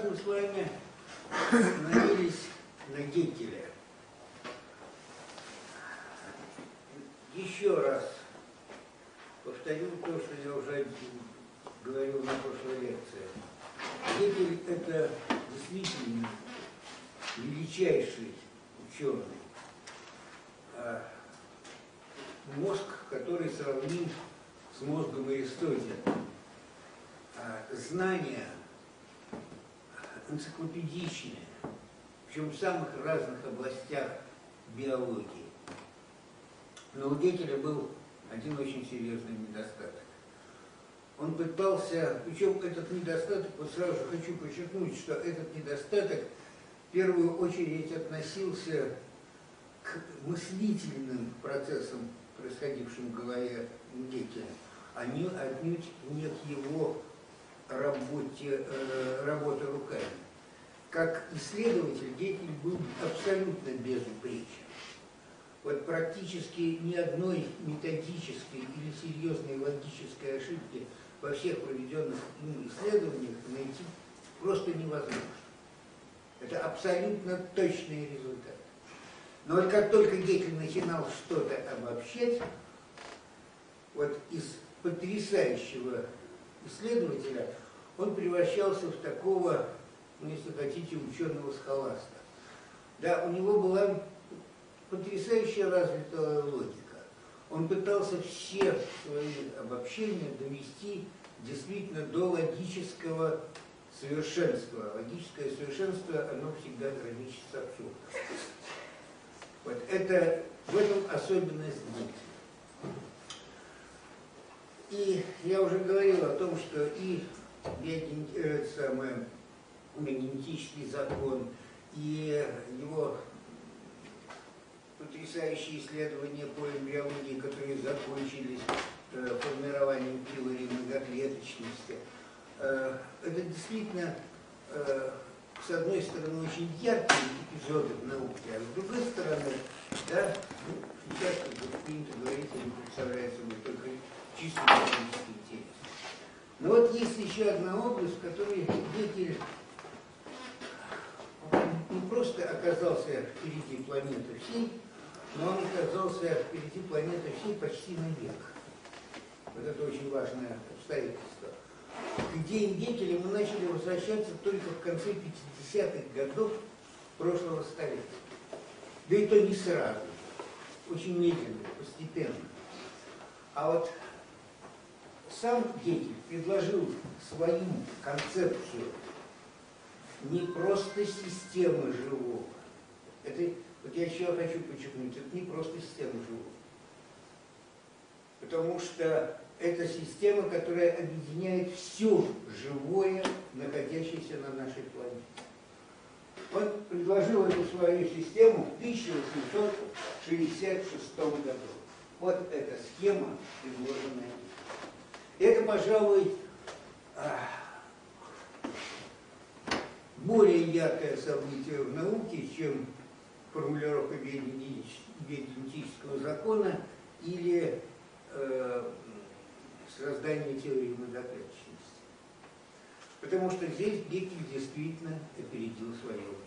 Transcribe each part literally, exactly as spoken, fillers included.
мы с вами остановились на Геккеле. Еще раз повторю то, что я уже говорил на прошлой лекции. Геккель – это действительно величайший ученый. Мозг, который сравним с мозгом Аристотеля. Знания энциклопедичные, причем в самых разных областях биологии. Но у Геккеля был один очень серьезный недостаток. Он пытался, причем этот недостаток, вот сразу же хочу подчеркнуть, что этот недостаток в первую очередь относился к мыслительным процессам, происходившим в голове Геккеля, а не, отнюдь не к его работе, э, работе руками. Как исследователь Геккель был абсолютно безупречен. Вот практически ни одной методической или серьезной логической ошибки во всех проведенных им исследованиях найти просто невозможно. Это абсолютно точный результат. Но вот как только Геккель начинал что-то обобщать, вот из потрясающего исследователя он превращался в такого, ну, если хотите, ученого-схоласта. Да, у него была потрясающе развитая логика. Он пытался все свои обобщения довести действительно до логического совершенства. Логическое совершенство, оно всегда граничит с абсурдом. Вот это, в этом особенность Геккеля. И я уже говорил о том, что и генетический закон, и его потрясающие исследования по эмбриологии, которые закончились э, формированием теории многоклеточности, э, это действительно, э, с одной стороны, очень яркие эпизоды в науке, а с другой стороны, да, ну, сейчас, как принято говорить, они представляют собой только чисто технический интерес. Но вот есть еще одна область, в которой Геккель не просто оказался впереди планеты всей, но он оказался впереди планеты всей почти на век. Вот это очень важное обстоятельство. К идеям Геккеля мы начали возвращаться только в конце пятидесятых годов прошлого столетия. Да и то не сразу, очень медленно, постепенно. А вот сам Геккель предложил свою концепцию не просто системы живого. Это, вот я еще хочу подчеркнуть, это не просто система живого. Потому что это система, которая объединяет все живое, находящееся на нашей планете. Он предложил эту свою систему в тысяча восемьсот шестьдесят шестом году. Вот эта схема, предложенная. Это, пожалуй, более яркое событие в науке, чем формулировка биогенетического закона или э, создание теории многоклеточности. Потому что здесь Геккель действительно опередил свое время.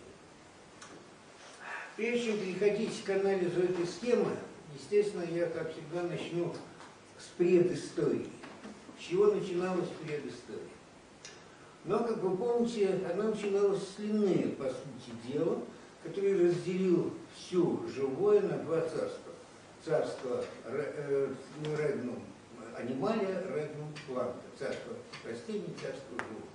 Прежде чем переходить к анализу этой схемы, естественно, я, как всегда, начну с предыстории. С чего начиналась предыстория? Но, как вы помните, она начиналась с Линнея, по сути дела, который разделил все живое на два царства. Царство Регнум анималия, Регнум планта. Царство растений, царство животных.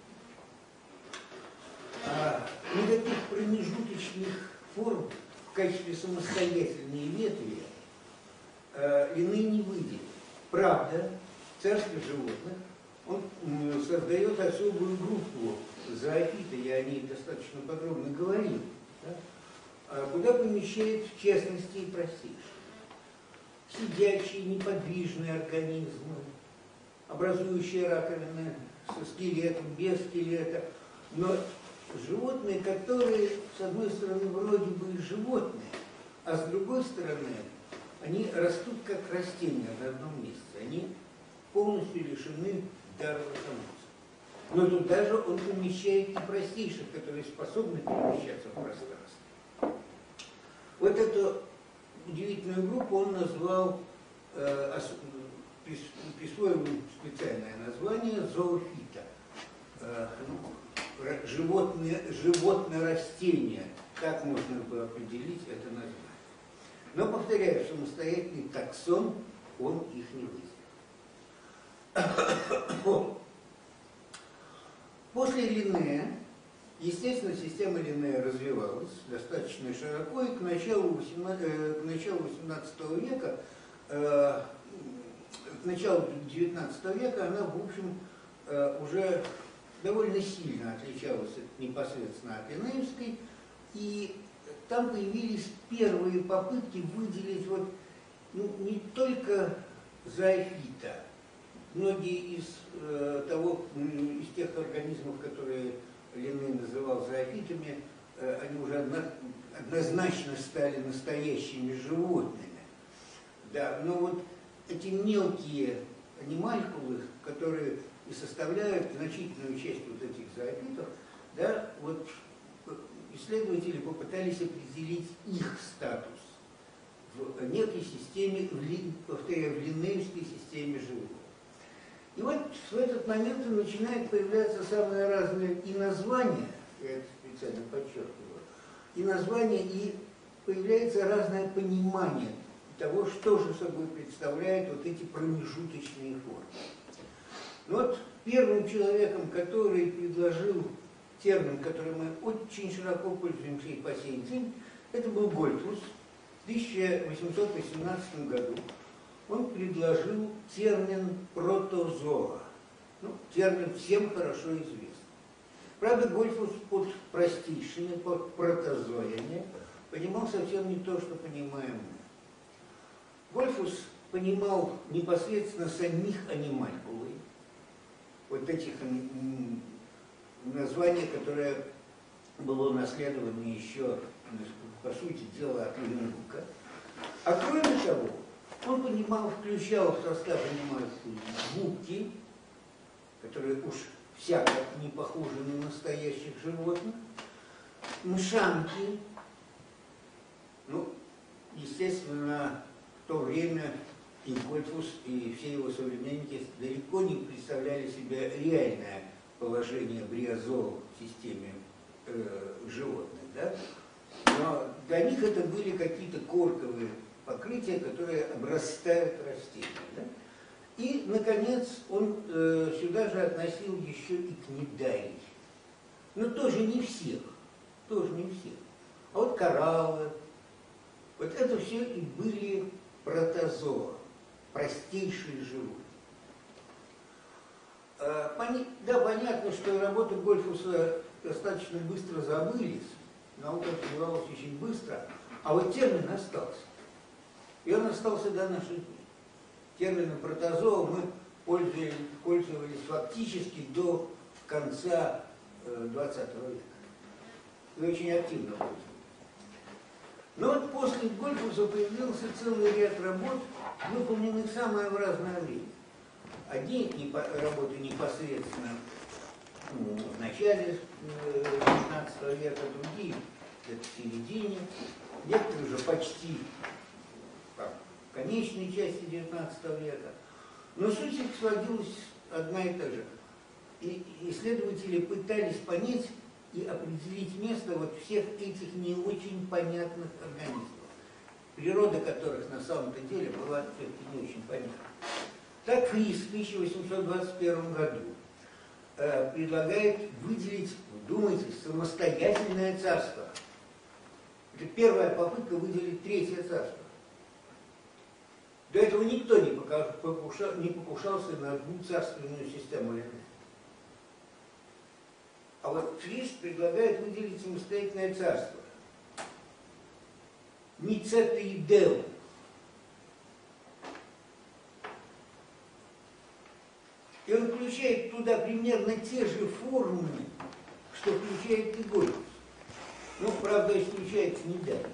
А никаких промежуточных форм в качестве самостоятельной ветви э, Линней не выделил. Правда, царство животных он создает особую группу зоофиты, я о ней достаточно подробно говорил, да, куда помещает в частности и простейшие. Сидячие, неподвижные организмы, образующие раковины со скелетом, без скелета, но животные, которые, с одной стороны, вроде бы и животные, а с другой стороны, они растут как растения в одном месте. Они полностью лишены дара локомоции. Но тут даже он помещает и простейших, которые способны перемещаться в пространстве. Вот эту удивительную группу он назвал, э, присвоил специальное название зоофита. Э, животное, животное-растение. Так можно было определить это название. Но, повторяю, самостоятельный таксон он их не вызвал. После Линнея, естественно, система Линнея развивалась достаточно широко, и к началу восемнадцатого века, э, к началу девятнадцатого века она, в общем, э, уже довольно сильно отличалась непосредственно от линнеевской, и там появились первые попытки выделить вот, ну, не только зоофита. Многие из, э, того, из тех организмов, которые Линней называл зоофитами, э, они уже одно, однозначно стали настоящими животными. Да, но вот эти мелкие анималькулы, которые и составляют значительную часть вот этих зоофитов, да, вот исследователи попытались определить их статус в некой системе, повторяю, в линнеевской системе животных. И вот в этот момент начинают появляться самые разные и названия, я это специально подчеркиваю, и названия, и появляется разное понимание того, что же собой представляют вот эти промежуточные формы. Ну вот первым человеком, который предложил термин, которым мы очень широко пользуемся и по сей день, это был Гольдфус. В тысяча восемьсот восемнадцатом году он предложил термин протозоа. Ну, термин всем хорошо известен. Правда, Гольдфус под простейшими, под протозоями понимал совсем не то, что понимаем мы. Гольдфус понимал непосредственно самих анималькулы, вот этих названий, которое было унаследовано еще, по сути дела, от Левенбука. А кроме того, он понимал, включал в состав анималькулы губки, которые уж всяко не похожи на настоящих животных, мшанки. Ну, естественно, в то время и Гольдфус, и все его современники далеко не представляли себе реальное положение бриозоа в системе э, животных. Да? Но для них это были какие-то корковые покрытия, которые обрастают растения. Да? И, наконец, он э, сюда же относил еще и книдарий. Но тоже не всех. Тоже не всех. А вот кораллы. Вот это все и были протозоа. Простейшие животные. Пони... Да, понятно, что работы Гольдфуса достаточно быстро забылись, наука развивалась очень быстро, а вот термин остался. И он остался до наших дней. Термином протозоа мы пользовались, пользовались фактически до конца двадцатого века. И очень активно пользовались. Но вот после Гольдфуса появился целый ряд работ, выполненных в самое разное время. Одни работы непосредственно ну, в начале девятнадцатого века, другие где-то в середине, некоторые уже почти там, в конечной части девятнадцатого века. Но суть их сводилась одна и та же. И исследователи пытались понять и определить место вот всех этих не очень понятных организмов, природа которых на самом-то деле была все-таки не очень понятна. Так Фрис в тысяча восемьсот двадцать первом году э, предлагает выделить, вдумайтесь, самостоятельное царство. Это первая попытка выделить третье царство. До этого никто не, покушал, не покушался на двухцарственную систему Линнея. А вот Фрис предлагает выделить самостоятельное царство. Мицетоидеум. И он включает туда примерно те же формы, что включает и Гольдфус. Ну, правда, исключает книдарий.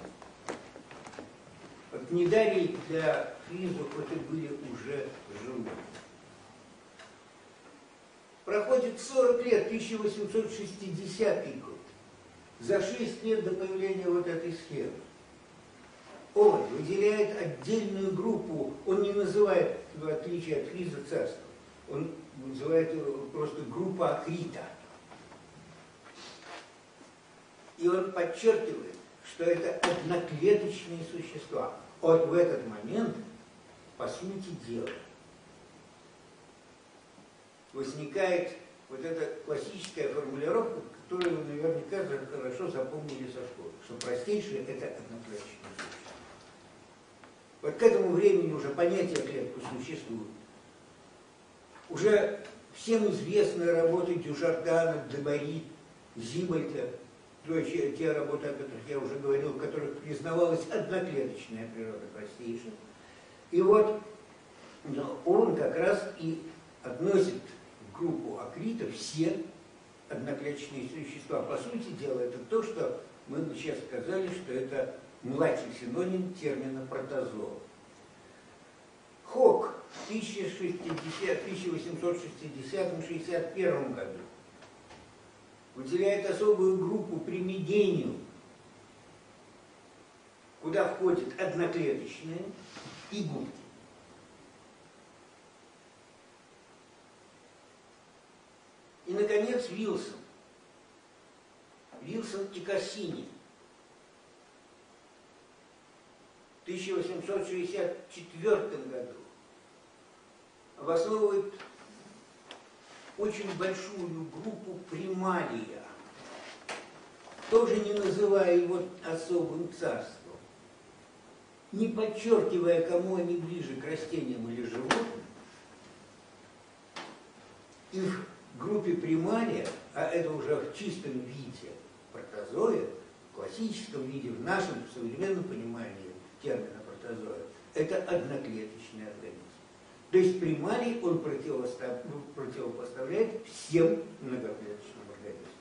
Вот книдарий для Фризов это были уже животные. проходит сорок лет, тысяча восемьсот шестидесятый год, за шесть лет до появления вот этой схемы. Он выделяет отдельную группу, он не называет, в отличие от Фриза, царство, он называет его просто группа Акрита. И он подчеркивает, что это одноклеточные существа. Вот в этот момент, по сути дела, возникает вот эта классическая формулировка, которую вы наверняка хорошо запомнили со школы, что простейшее – это одноклеточные существа. Вот к этому времени уже понятие клетка существует. Уже всем известны работы Дюжардана, Дебари, Зибальта, то есть те работы, о которых я уже говорил, в которых признавалась одноклеточная природа простейшая. И вот но он как раз и относит в группу Акрита все одноклеточные существа. По сути дела, это то, что мы сейчас сказали, что это младший синоним термина протозоа. Хок в тысяча восемьсот шестидесятом — шестьдесят первом году выделяет особую группу примидению, куда входят одноклеточные и губки. И, наконец, Вилсон. Вилсон и Кассини. В тысяча восемьсот шестьдесят четвёртом году обосновывает очень большую группу прималия, тоже не называя его особым царством, не подчеркивая, кому они ближе, к растениям или животным. И в группе прималия, а это уже в чистом виде протозоя, в классическом виде, в нашем в современном понимании термина протозоя, это одноклеточный организм. То есть прималий он противопоставляет всем многоклеточным организмам.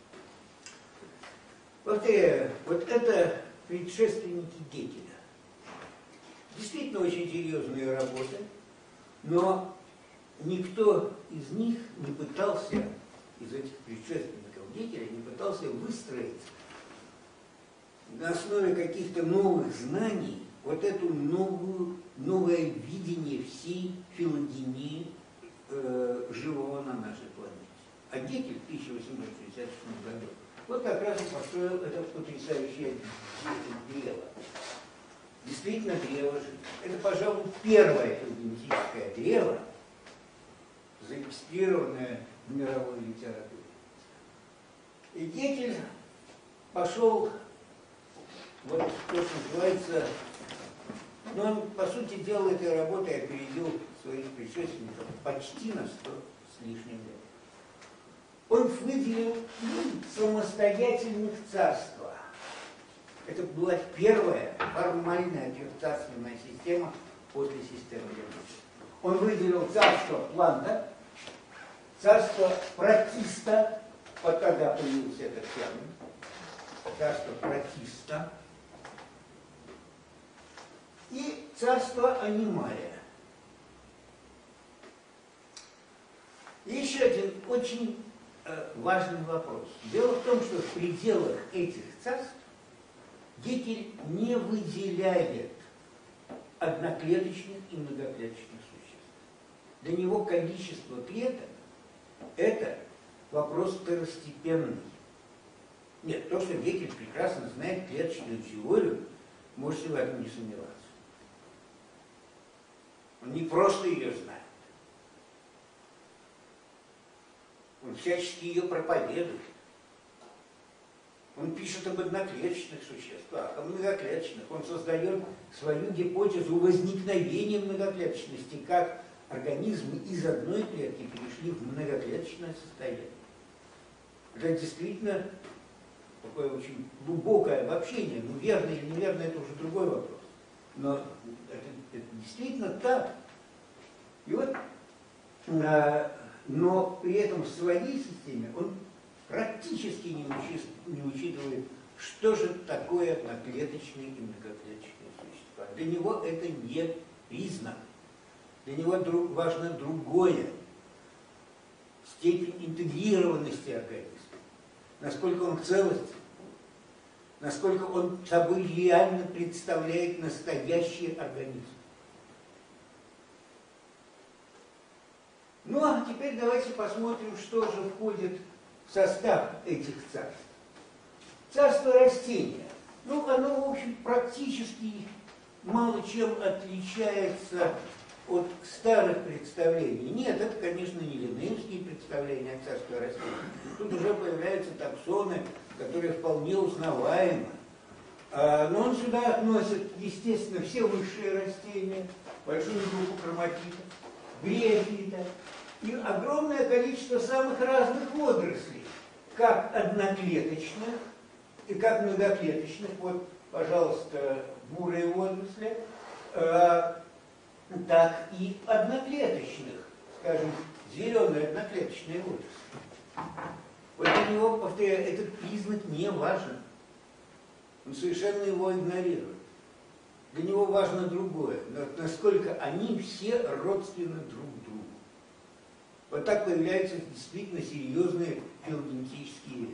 Повторяю, вот это предшественники Геккеля. Действительно очень серьезные работы, но никто из них не пытался, из этих предшественников Геккеля, не пытался выстроить на основе каких-то новых знаний вот эту новую, новое видение всей филогении э, живого на нашей планете. А Геккель в тысяча восемьсот шестьдесят шестом году вот как раз и построил это потрясающее древо. Действительно древо жизни. Это, пожалуй, первое филогенетическое древо, зарегистрированное в мировой литературе. И Геккель пошел, вот то, что называется, но он, по сути дела, этой работой опередил своих предшественников почти на сто с лишним лет. Он выделил самостоятельных царства. Это была первая формальная трехцарственная система после системы Лермонтова. Он выделил царство Планда, царство Протиста, вот тогда появился этот термин, царство Протиста, и царство Анималия. И еще один очень э, важный вопрос. Дело в том, что в пределах этих царств Геккель не выделяет одноклеточных и многоклеточных существ. Для него количество клеток – это вопрос второстепенный. Нет, то, что Геккель прекрасно знает клеточную теорию, можете в этом не сомневаться. Он не просто ее знает. Он всячески ее проповедует. Он пишет об одноклеточных существах, о многоклеточных. Он создает свою гипотезу возникновения многоклеточности, как организмы из одной клетки перешли в многоклеточное состояние. Это действительно такое очень глубокое обобщение. Ну, верно или неверно, это уже другой вопрос. Но это, это действительно так. И вот, а, но при этом в своей системе он практически не, учи, не учитывает, что же такое одноклеточные и многоклеточные существа. Для него это не признак. Для него друг, важно другое. степень интегрированности организма, насколько он целостен, насколько он собой реально представляет настоящий организм. Ну а теперь давайте посмотрим, что же входит в состав этих царств. Царство растения. Ну, оно, в общем, практически мало чем отличается от старых представлений. Нет, это, конечно, не линнеевские представления о царстве растений. Тут уже появляются таксоны, которые вполне узнаваемы. Но он сюда относит, естественно, все высшие растения, большую группу хроматитов, бриофита и огромное количество самых разных водорослей, как одноклеточных и как многоклеточных. Вот, пожалуйста, бурые водоросли, так и одноклеточных, скажем, зеленые одноклеточные водоросли. Вот для него, повторяю, этот признак не важен. Он совершенно его игнорирует. Для него важно другое, насколько они все родственны друг другу. Вот так появляются действительно серьезные филогенетические ветви.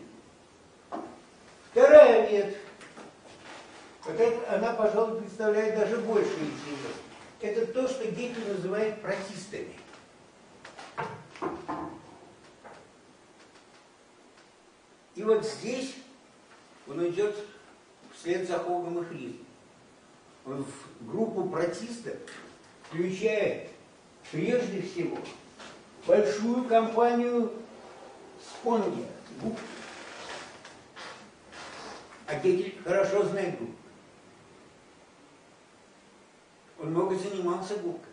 Вторая ветвь, вот это, она, пожалуй, представляет даже больший интерес. Это то, что Геккель называет протистами. И вот здесь он идет вслед за Хогом и Хризом. Он в группу протистов включает прежде всего большую компанию спонгия, губ. А Геккель хорошо знает губ. Он много занимался губками.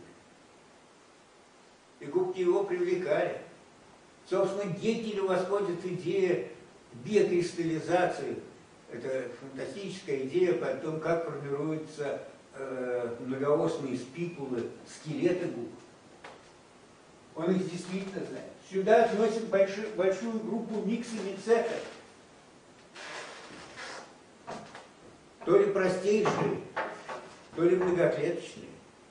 И губки его привлекали. Собственно, Геккелю восходит идея биокристаллизации. Это фантастическая идея о том, как формируются э, многоосные спикулы, скелеты губ. Он их действительно знает. Сюда относит большую, большую группу миксомицетов. То ли простейшие, то ли многоклеточные.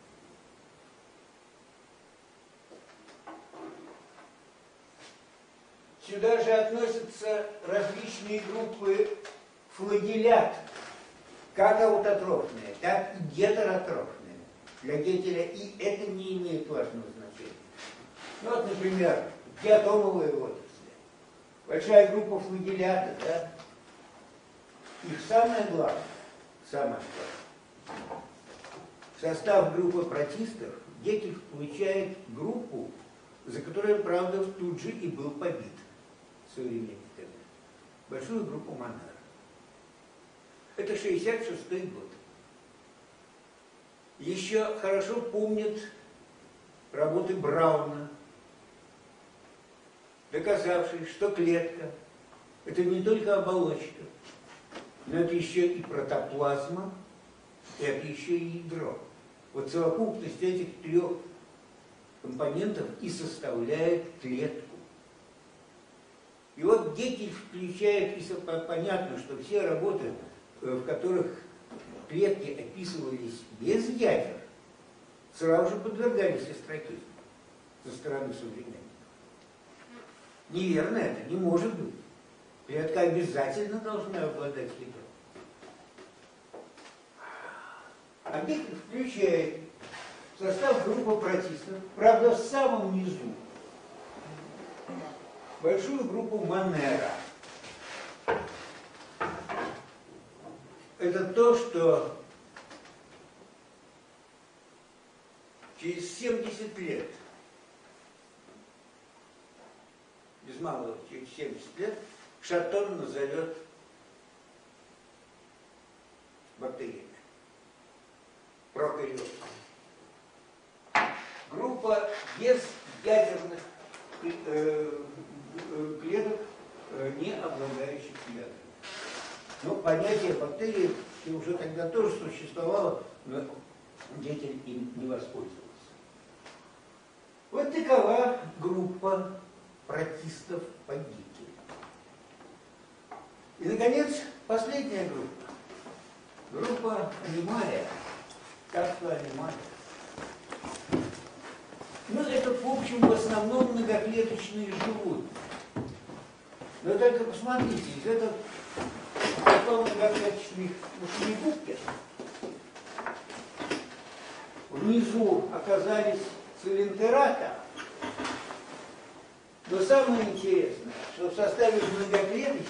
Сюда же относятся различные группы флагеллят, как аутотрофные, так и гетеротрофные. Для Геккеля и это не имеет важного значения. Ну вот, например, диатомовые водоросли. Большая группа флагеллятов, да? Их самое главное, самое главное. В состав группы протистов Геккель включает группу, за которой, правда, тут же и был побит современниками. Большую группу Монера. Это шестьдесят шестой год. Еще хорошо помнят работы Брауна, доказавшие, что клетка – это не только оболочка, но это еще и протоплазма, это еще и ядро. Вот совокупность этих трех компонентов и составляет клетку. И вот Геккель включает, и понятно, что все работы, в которых клетки описывались без ядер, сразу же подвергались остракизму со стороны современников. Неверно это, не может быть. Клетка обязательно должна обладать ядром. А Геккель включает в состав группы протистов, правда, в самом низу, большую группу Монера. Это то, что через семьдесят лет, без малого, через семьдесят лет, Шатон назовет бактериями. Прокариот. Группа без ядерных клеток, не обладающих ядрами. Но понятие бактерии уже тогда тоже существовало, но Геккель им не воспользовался. Вот такова группа протистов по Геккелю. И, наконец, последняя группа. Группа анималия. Царство анималия. Ну, это, в общем, общем, в основном многоклеточные животные. Но только посмотрите, из этого многоклеточных ушнегубки внизу оказались цилинтерата. Но самое интересное, что в составе многоклеточных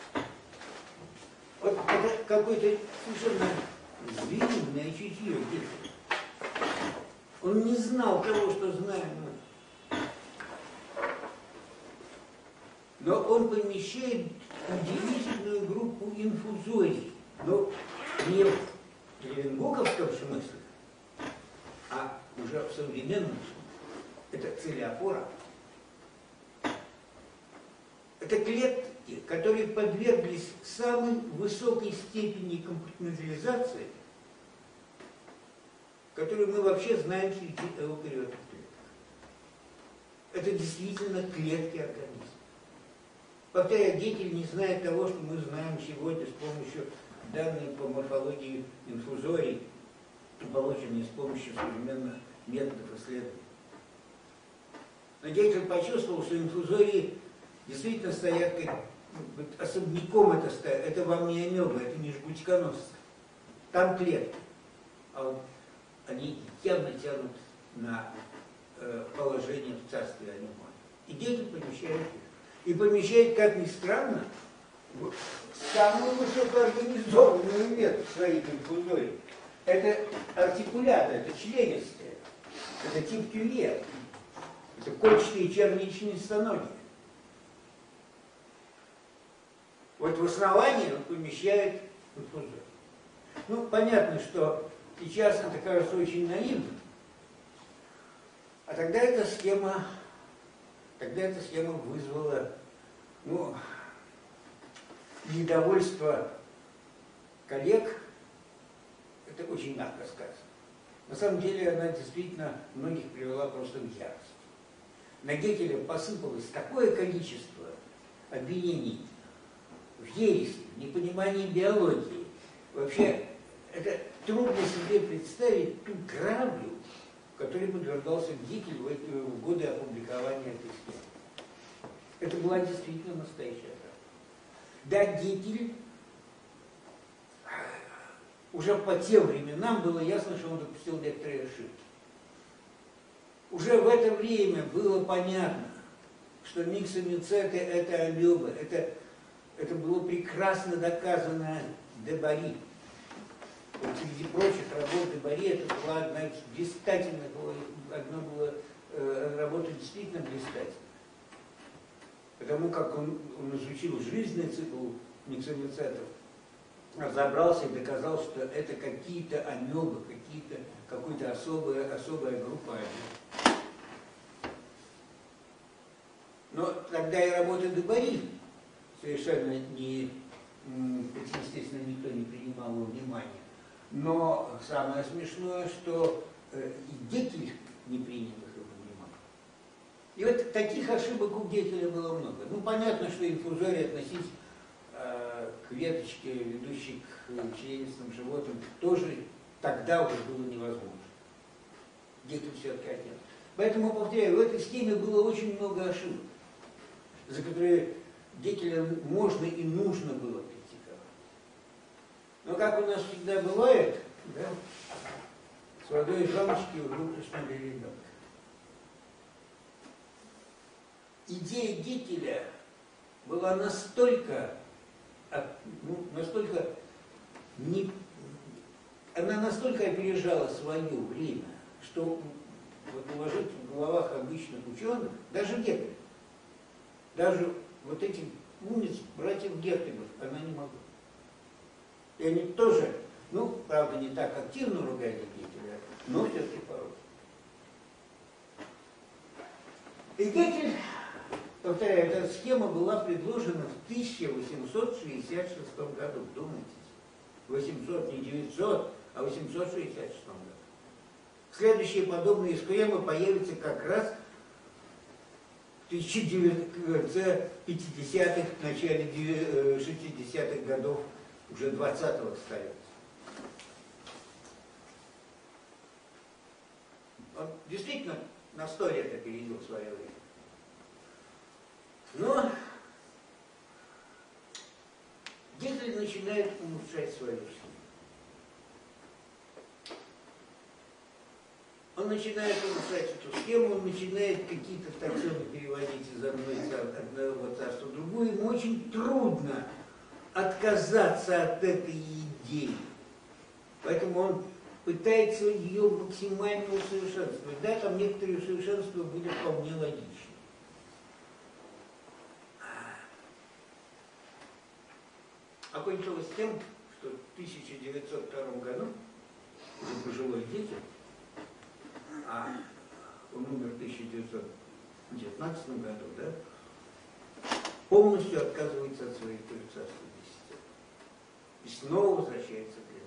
вот это какой-то совершенно звериное чутье где-то. Он не знал того, что знаем мы. Но он помещает удивительную группу инфузорий. Но не в левенгоковском смысле, а уже в современном смысле. Это целиопора. Это клетки, которые подверглись самой высокой степени компартментализации, которую мы вообще знаем среди эукариотных клеток. Это действительно клетки организма. Повторяю, Геккель не знает того, что мы знаем сегодня с помощью данных по морфологии инфузорий, полученные с помощью современных методов исследования. Но Геккель почувствовал, что инфузории действительно стоят как особняком, это, стоят, это вам не амеба, это не жгутиконосцы. Там клетки. А вот они явно тянут на э, положение в царстве анимона. И Геккель помещает их. И помещает, как ни странно, в самую высокоорганизованную метод своих инфузорий. Это артикулята, это членистые, это тип кювье, это кольчатые черничные станоги. Вот в основании он помещает инфузорий. Ну, понятно, что сейчас это кажется очень наивным, а тогда эта схема, тогда эта схема вызвала, ну, недовольство коллег. Это очень мягко сказано. На самом деле она действительно многих привела просто в ярость. На Геккеля посыпалось такое количество обвинений в ереси, в непонимании биологии. Вообще, это трудно себе представить ту грабью, которой подвергался Геккель в, эти, в годы опубликования этой схемы. Это была действительно настоящая грабля. Да, Геккель уже по тем временам было ясно, что он допустил некоторые ошибки. Уже в это время было понятно, что миксомицеты – это амебы, это, это было прекрасно доказано Дебари. Вот среди прочих работ Дебари это была одна из блистательных, одна была э, работа действительно блистательная. Потому как он, он изучил жизненный цикл миксомицетов, разобрался и доказал, что это какие-то амебы, какие-то, какая-то особая, особая группа амеб. Но тогда и работа Дебари совершенно не, естественно, никто не принимал во внимание. Но самое смешное, что и Геккель не принял их во внимание. И вот таких ошибок у Геккеля было много. Ну, понятно, что инфузории относить к веточке, ведущей к членистым животным, тоже тогда уже было невозможно. Геккель все-таки отнял. Поэтому, повторяю, в этой схеме было очень много ошибок, за которые Геккеля можно и нужно было критиковать. Но как у нас всегда бывает, да, с водой из лампочки уже уточнили ребенка. Идея Геккеля была настолько Ну, настолько не, она настолько опережала свое время, что вот уложить в головах обычных ученых, даже Геккеля, даже вот этих умниц, братьев Гертегов, она не могла. И они тоже, ну, правда, не так активно ругали Геккеля, но все-таки порой. И Геккель, повторяю, эта схема была предложена в тысяча восемьсот шестьдесят шестом году. Думайте, восемьсот, не девятьсот, а восемьсот шестьдесят шестом году. Следующие подобные схемы появятся как раз в конце пятидесятых, в начале шестидесятых годов уже двадцатого столетия. Действительно, на сто лет опередил свое время. Но Гитлер начинает улучшать свою схему. Он начинает улучшать эту схему, он начинает какие-то таксоны переводить из одной, одного царства в другое. Ему очень трудно отказаться от этой идеи. Поэтому он пытается ее максимально усовершенствовать. Да, там некоторые усовершенствия были вполне логичны. Окончилось тем, что в тысяча девятьсот втором году уже пожилой Гитлер, а он умер в тысяча девятьсот девятнадцатом году, да, полностью отказывается от своих царственных систем и снова возвращается к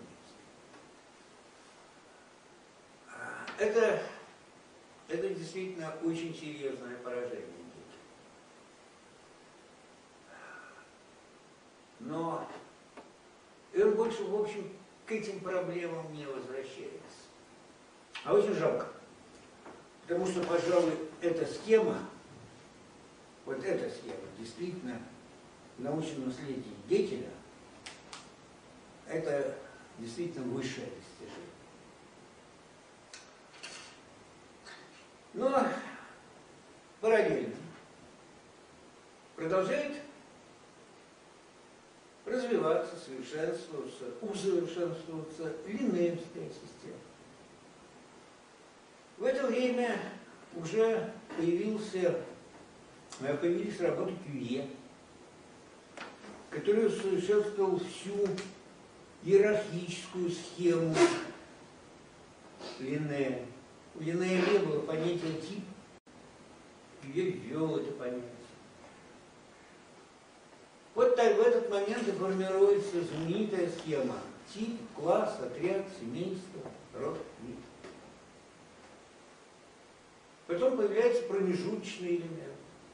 Ленинству. Это, это действительно очень серьезное поражение. Но и он больше, в общем, к этим проблемам не возвращается. А очень жалко. Потому что, пожалуй, эта схема, вот эта схема, действительно, в научном наследии Геккеля, это действительно высшее достижение. Но параллельно продолжает развиваться, совершенствоваться, усовершенствоваться линнеевская система. В это время уже появился, появились работы Кювье, который усовершенствовал всю иерархическую схему Линнея. У Линнея не было понятия тип, Кювье ввел это понятие. Вот так в этот момент и формируется знаменитая схема: тип, класс, отряд, семейство, род, вид. Потом появляется промежуточный элемент.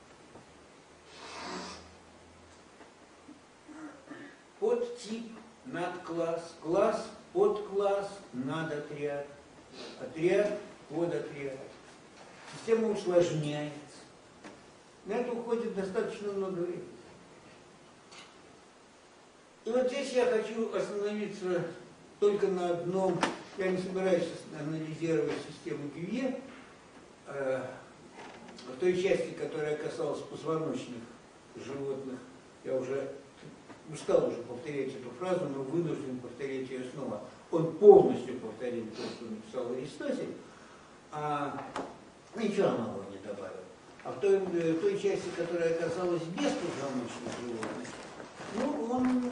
Подтип, надкласс, класс, подкласс, надотряд, отряд, подотряд. Система усложняется. На это уходит достаточно много времени. И вот здесь я хочу остановиться только на одном. Я не собираюсь анализировать систему Кювье, э, в той части, которая касалась позвоночных животных. Я уже устал уже повторять эту фразу, но вынужден повторять ее снова. Он полностью повторил то, что написал Аристотель, а ничего нового не добавил. А в той, в той части, которая касалась беспозвоночных животных, ну, он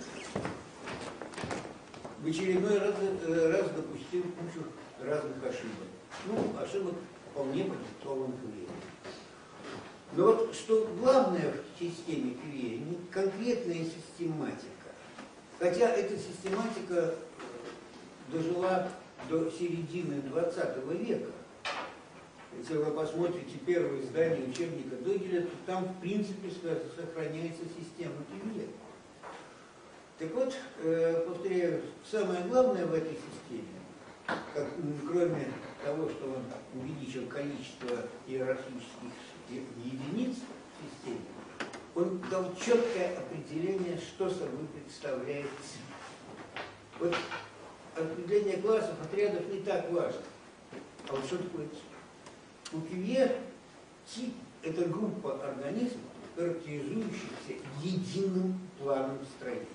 в очередной раз, раз допустил кучу разных ошибок. Ну, ошибок вполне продиктованных временем. Но вот что главное в системе Кювье, не конкретная систематика. Хотя эта систематика дожила до середины двадцатого века. Если вы посмотрите первое издание учебника Догеля, то там, в принципе, сохраняется система Кювье. Так вот, э, повторяю, самое главное в этой системе, как, кроме того, что он увеличил количество иерархических единиц в системе, он дал четкое определение, что собой представляет тип. Вот определение классов, отрядов не так важно. А вот что такое тип? У Кювье тип – это группа организмов, характеризующихся единым планом строения.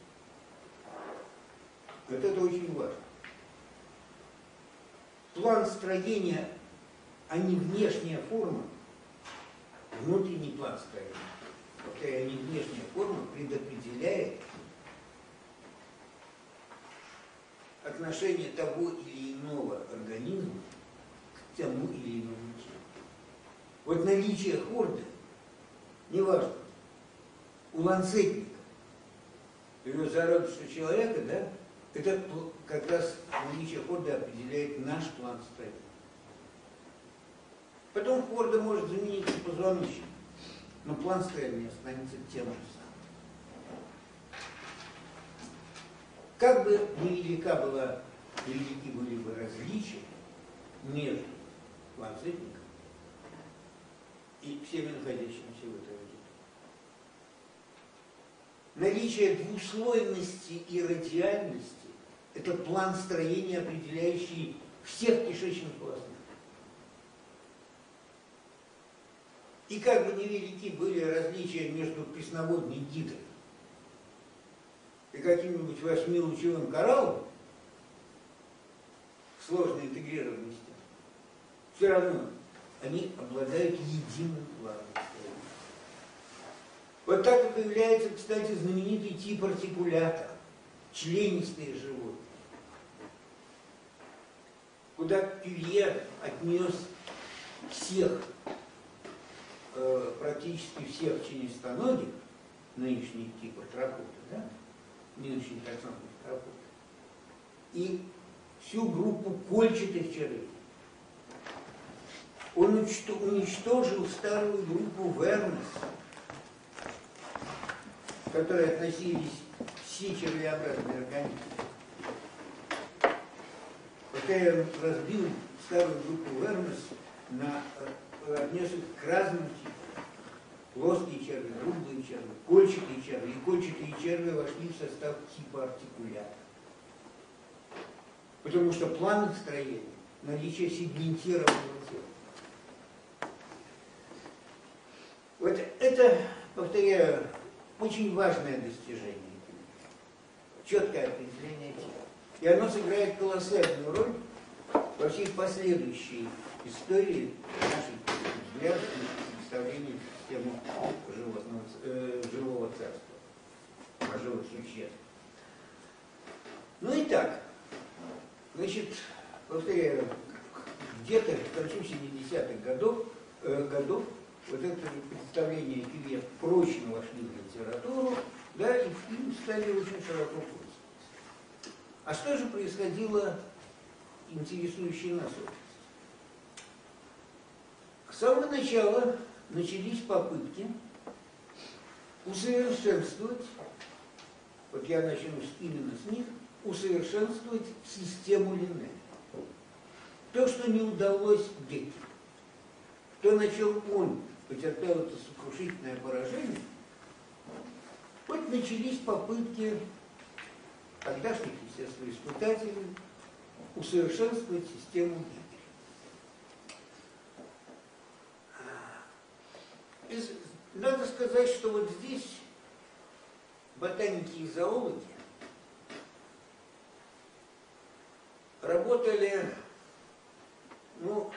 Вот это очень важно. План строения, а не внешняя форма, внутренний план строения, повторяю, а не внешняя форма, предопределяет отношение того или иного организма к тому или иному типу. Вот наличие хорды, неважно, у ланцетника или у зародыша человека, да, это как раз наличие хорды определяет наш план строения. Потом хорда может замениться позвоночным, но план строения останется тем же самым. Как бы невелика была, велики были бы различия между ланцетником и всеми находящимися в этой аудитории. Наличие двуслойности и радиальности – это план строения, определяющий всех кишечных полостных. И как бы невелики были различия между пресноводной гидрой и каким-нибудь восьмилучевым кораллом сложной интегрированности, все равно они обладают единым планом. Вот так и появляется, кстати, знаменитый тип артикулята, членистые животные, куда Кювье отнес всех, э, практически всех членистоногих, нынешний тип артропода, да? Нынешний таксон артропода, и всю группу кольчатых червей. Он уничтожил старую группу Вернес, к которой относились все червеобразные организмы. Пока он разбил старую группу Вернес, на, отнес их к разным типам. Плоские черви, круглые черви, кольчатые черви. И кольчатые черви вошли в состав типа артикулята. Потому что план их строения – наличие сегментированного тела. Вот это, повторяю, очень важное достижение. Четкое определение тела. И оно сыграет колоссальную роль во всей последующей истории нашей взгляда и представления системы животного, э, живого царства, живых существ. Ну и так, значит, повторяю, где-то к концу семидесятых годов, э, годов вот это представление Кювье прочно вошли в литературу, да, и им стали очень широко пользоваться. А что же происходило интересующей нас области? С самого начала начались попытки усовершенствовать, вот я начну именно с них, усовершенствовать систему Линне. То, что не удалось Геккелю, то, на чем он потерпел это сокрушительное поражение, вот начались попытки тогдашних естествоиспытателей усовершенствовать систему Геккеля. Надо сказать, что вот здесь ботаники и зоологи работали, ну,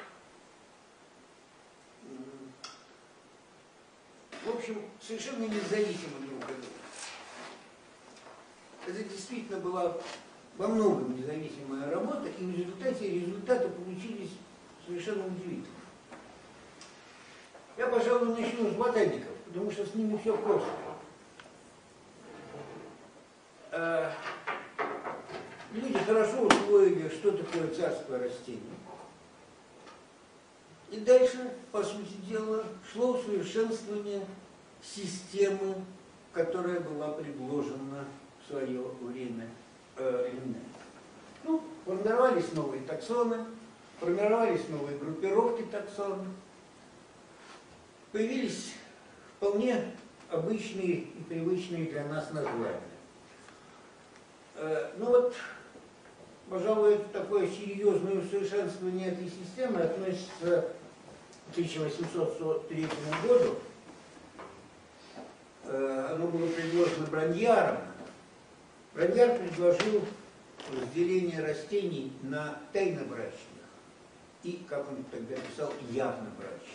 в общем, совершенно независимо друг от друга. Это действительно была во многом независимая работа, и в результате результаты получились совершенно удивительными. Я, пожалуй, начну с ботаников, потому что с ними все просто. Люди хорошо усвоили, что такое царство растений. И дальше, по сути дела, шло усовершенствование системы, которая была предложена в свое время э, Линне. Ну, формировались новые таксоны, формировались новые группировки таксонов, появились вполне обычные и привычные для нас названия. Э, ну вот, пожалуй, такое серьезное усовершенствование этой системы относится к тысяча восемьсот сорок третьему году. Оно было предложено Браньяром. Браньяр предложил разделение растений на тайнобрачных и, как он тогда писал, явнобрачных.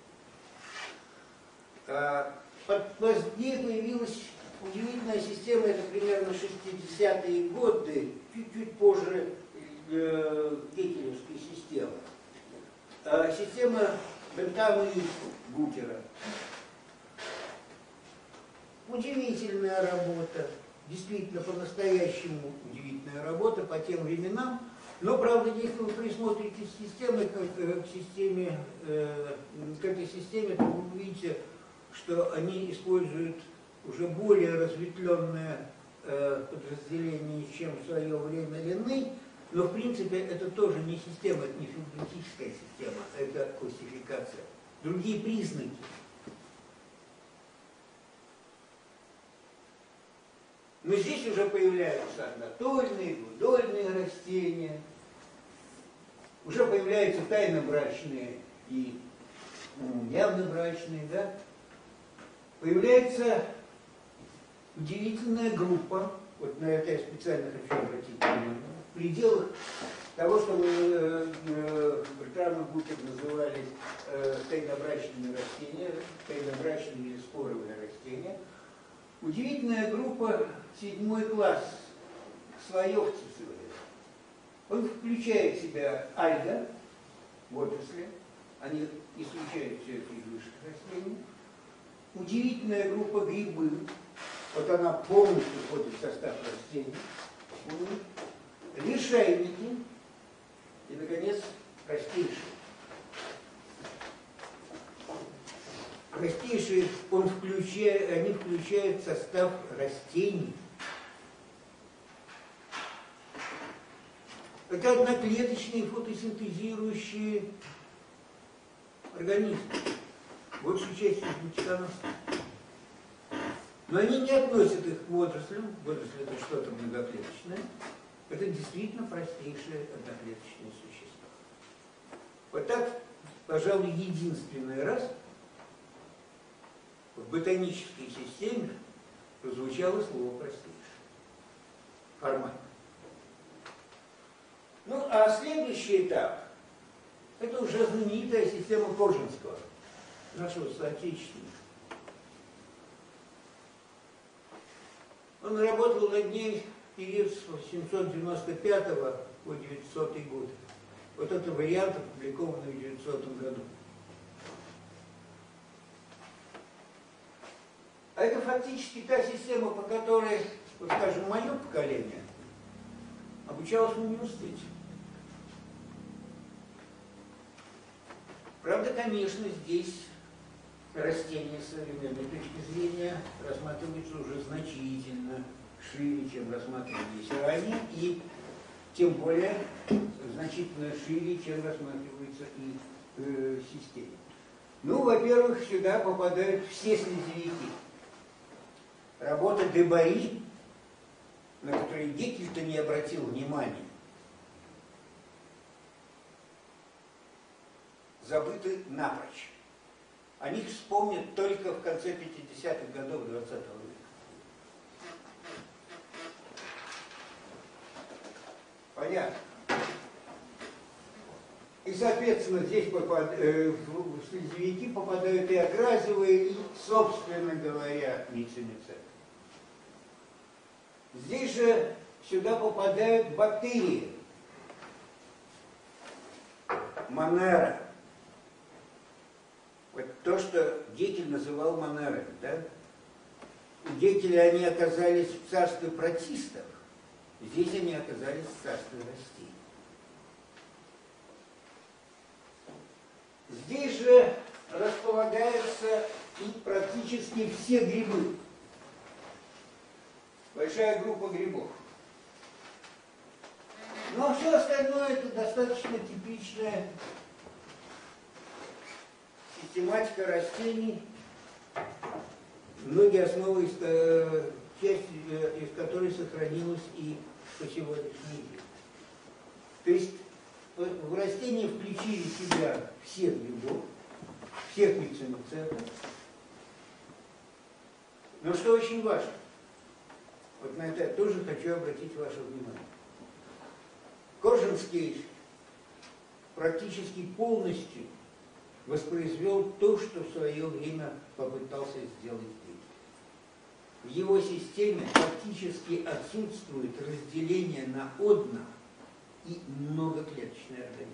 Позднее появилась удивительная система, это примерно шестидесятые годы, чуть-чуть позже э, геккелевской системы. Э, система Бентама и Гукера. Удивительная работа, действительно по-настоящему удивительная работа по тем временам, но, правда, если вы присмотритесь к системе, к, к, системе, э, к этой системе, то вы увидите, что они используют уже более разветвленное э, подразделение, чем в свое время Линны, но в принципе это тоже не система, это не филографическая система, это классификация. другие признаки. Но здесь уже появляются однодольные, двудольные растения, уже появляются тайнобрачные и явнобрачные, да? Появляется удивительная группа, вот на это я специально хочу обратить внимание, в пределах того, что мы э, э, в Бертраме Букер называли э, тайнобрачными растениями, тайнобрачными или споровые растения, удивительная группа, седьмой класс, слоевцы всего этого. Он включает в себя альга, водоросли, они исключают все это из высших растений. Удивительная группа грибы, вот она полностью входит в состав растений. Лишайники и, наконец, простейшие. Простейшие он включает, они включают в состав растений. Это одноклеточные фотосинтезирующие организмы, большей частью мечтанов. Но они не относят их к водорослям. Водоросли — это что-то многоклеточное. Это действительно простейшие одноклеточные существа. Вот так, пожалуй, единственный раз в ботанической системе прозвучало слово «простейшее». Формально. Ну, а следующий этап – это уже знаменитая система Коржинского, нашего соотечественника. Он работал над ней в период с восемьсот девяносто пятого по девятисотый год. Вот это вариант, опубликованный в девятисотом году. А это фактически та система, по которой, вот скажем, мое поколение обучалось в университете. Правда, конечно, здесь растения с современной точки зрения рассматриваются уже значительно шире, чем рассматривались ранее, и тем более значительно шире, чем рассматривается и э, система. Ну, во-первых, сюда попадают все слизевики. Работа Дебари, на которую Геккель-то не обратил внимания, забыты напрочь. О них вспомнят только в конце пятидесятых годов двадцатого века. Понятно. И, соответственно, здесь попад... э, в слизевики попадают и агразиевые, и, собственно говоря, мицемицеты. Здесь же сюда попадают бактерии. Монера. Вот то, что Геккель называл монерами, да? У Геккеля они оказались в царстве протистов, здесь они оказались в царстве растений. Здесь же располагаются и практически все грибы. Большая группа грибов. Ну а все остальное это достаточно типичная систематика растений, многие основы, из, э, часть э, из которой сохранилась и по сегодняшний день. То есть в растения включили в себя всех грибов, всех мицемицетов. Но что очень важно, вот на это я тоже хочу обратить ваше внимание. Коржинский практически полностью воспроизвел то, что в свое время попытался сделать Геккель. В его системе фактически отсутствует разделение на одно- и многоклеточные организмы.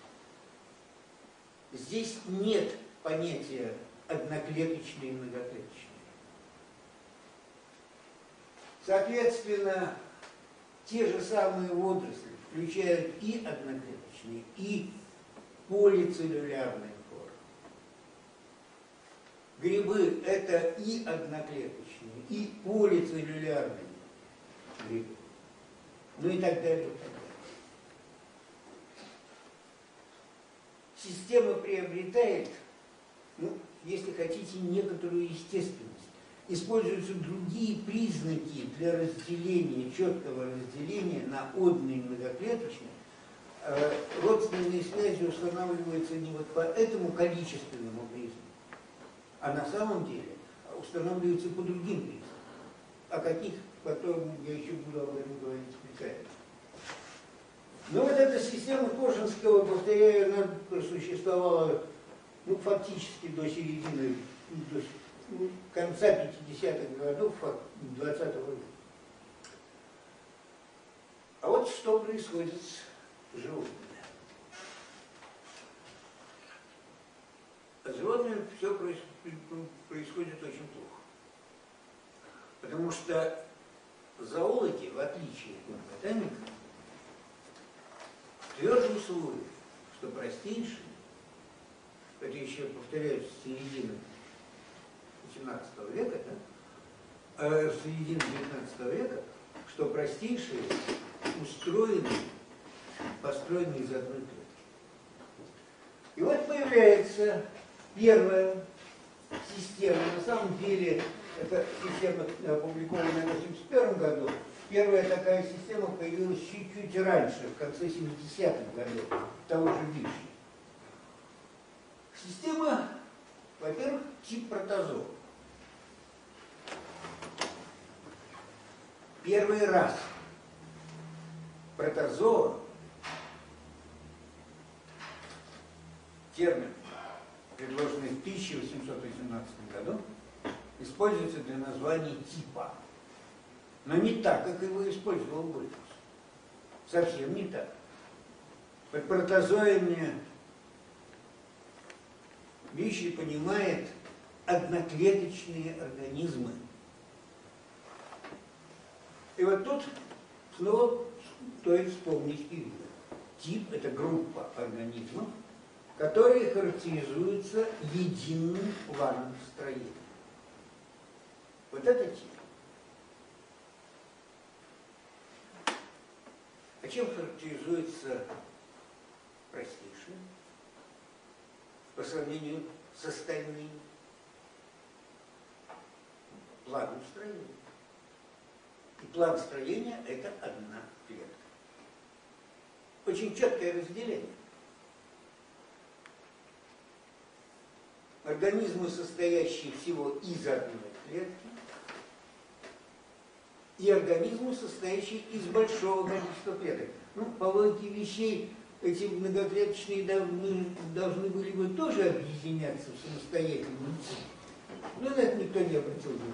Здесь нет понятия одноклеточные и многоклеточные. Соответственно, те же самые водоросли включают и одноклеточные, и полицеллюлярные формы. Грибы – это и одноклеточные, и полицеллюлярные грибы. Ну и так далее, и так далее. Система приобретает если хотите, некоторую естественность. Используются другие признаки для разделения, четкого разделения на одные и многоклеточные. Родственные связи устанавливаются не вот по этому количественному признаку, а на самом деле устанавливаются по другим признакам. О каких потом я еще буду об этом говорить специально. Но вот эта система Коржинского, повторяю, она просуществовала ну, фактически до середины, до ну, конца пятидесятых годов двадцатого века. А вот что происходит с животными. С животными все происходит очень плохо. Потому что зоологи, в отличие от ботаников, твердо условие, что простейшие, это еще, повторяю, с середины восемнадцатого века, да, а с середины девятнадцатого века, что простейшие устроены, построены из одной клетки. И вот появляется первая система, на самом деле, эта система, опубликованная в восемьдесят первом году, первая такая система появилась чуть-чуть раньше, в конце семидесятых годов, того же Вишни. Система, во-первых, тип протозоа. Первый раз протозоа, термин, предложенный в тысяча восемьсот восемнадцатом году, используется для названия типа. Но не так, как его использовал Гольдерс. Совсем не так. Под протозоями Вишни понимает одноклеточные организмы. И вот тут снова стоит вспомнить Кивилла. Тип – это группа организмов, которые характеризуются единым планом строения. Вот это тип. А чем характеризуется простейший по сравнению с остальными? Планом строения. И план строения – это одна клетка. Очень четкое разделение. Организмы, состоящие всего из одной клетки, и организмы, состоящие из большого количества клеток. Ну, по логике вещей, эти многоклеточные должны, должны были бы тоже объединяться в самостоятельный тип. Но на это никто не обратил внимания.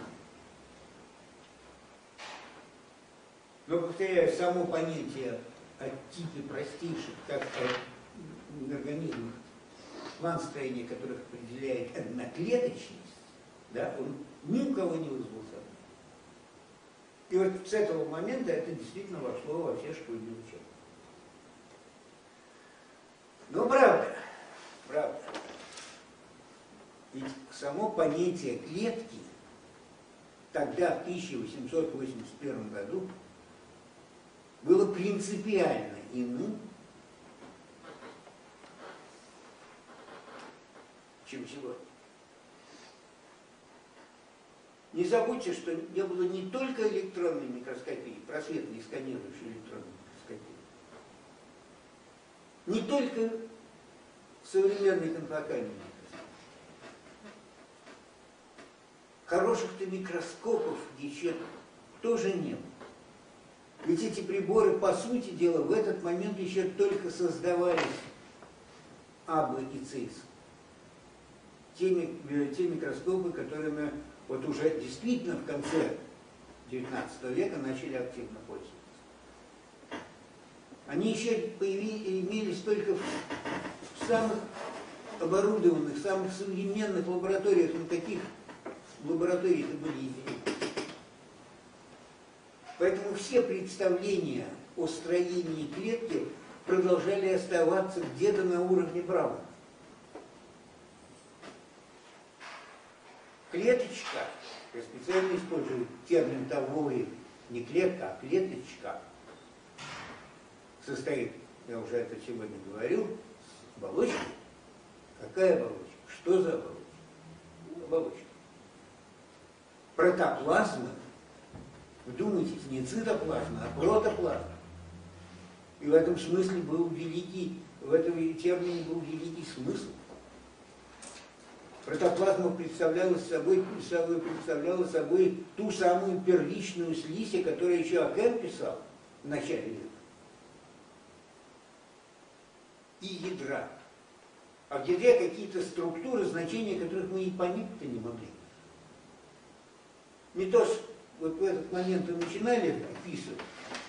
Но, повторяю, само понятие о типе простейших, как о организмах, план строения которых определяет одноклеточность, да, он ни у кого не вызвал сомнений. И вот с этого момента это действительно вошло во все школьные учебы. Но правда, правда, ведь само понятие клетки тогда, в тысяча восемьсот восемьдесят первом году, было принципиально иным, чем сегодня. Не забудьте, что не было не только электронной микроскопии, просветной сканирующей электронной микроскопии, не только современной конфокальной микроскопии. Хороших-то микроскопов еще тоже не было. Ведь эти приборы, по сути дела, в этот момент еще только создавались АБ и ЦИС. Те, те микроскопы, которыми вот уже действительно в конце девятнадцатого века начали активно пользоваться. Они еще появились, имелись только в, в самых оборудованных, самых современных лабораториях, на каких лабораториях это были единицы. Поэтому все представления о строении клетки продолжали оставаться где-то на уровне Брауна. Клеточка, я специально использую термин таволы, не клетка, а клеточка, состоит, я уже это сегодня говорил, с оболочкой. Какая оболочка? Что за оболочка? оболочки. Протоплазма, вдумайтесь, не цитоплазма, а протоплазма. И в этом смысле был великий, в этом термине был великий смысл. Протоплазма представляла собой, представляла собой ту самую первичную слизь, о которой еще Акен писал в начале века. И ядра. А в ядре какие-то структуры, значения которых мы и понять-то не могли. Митоз, вот в этот момент и начинали описывать.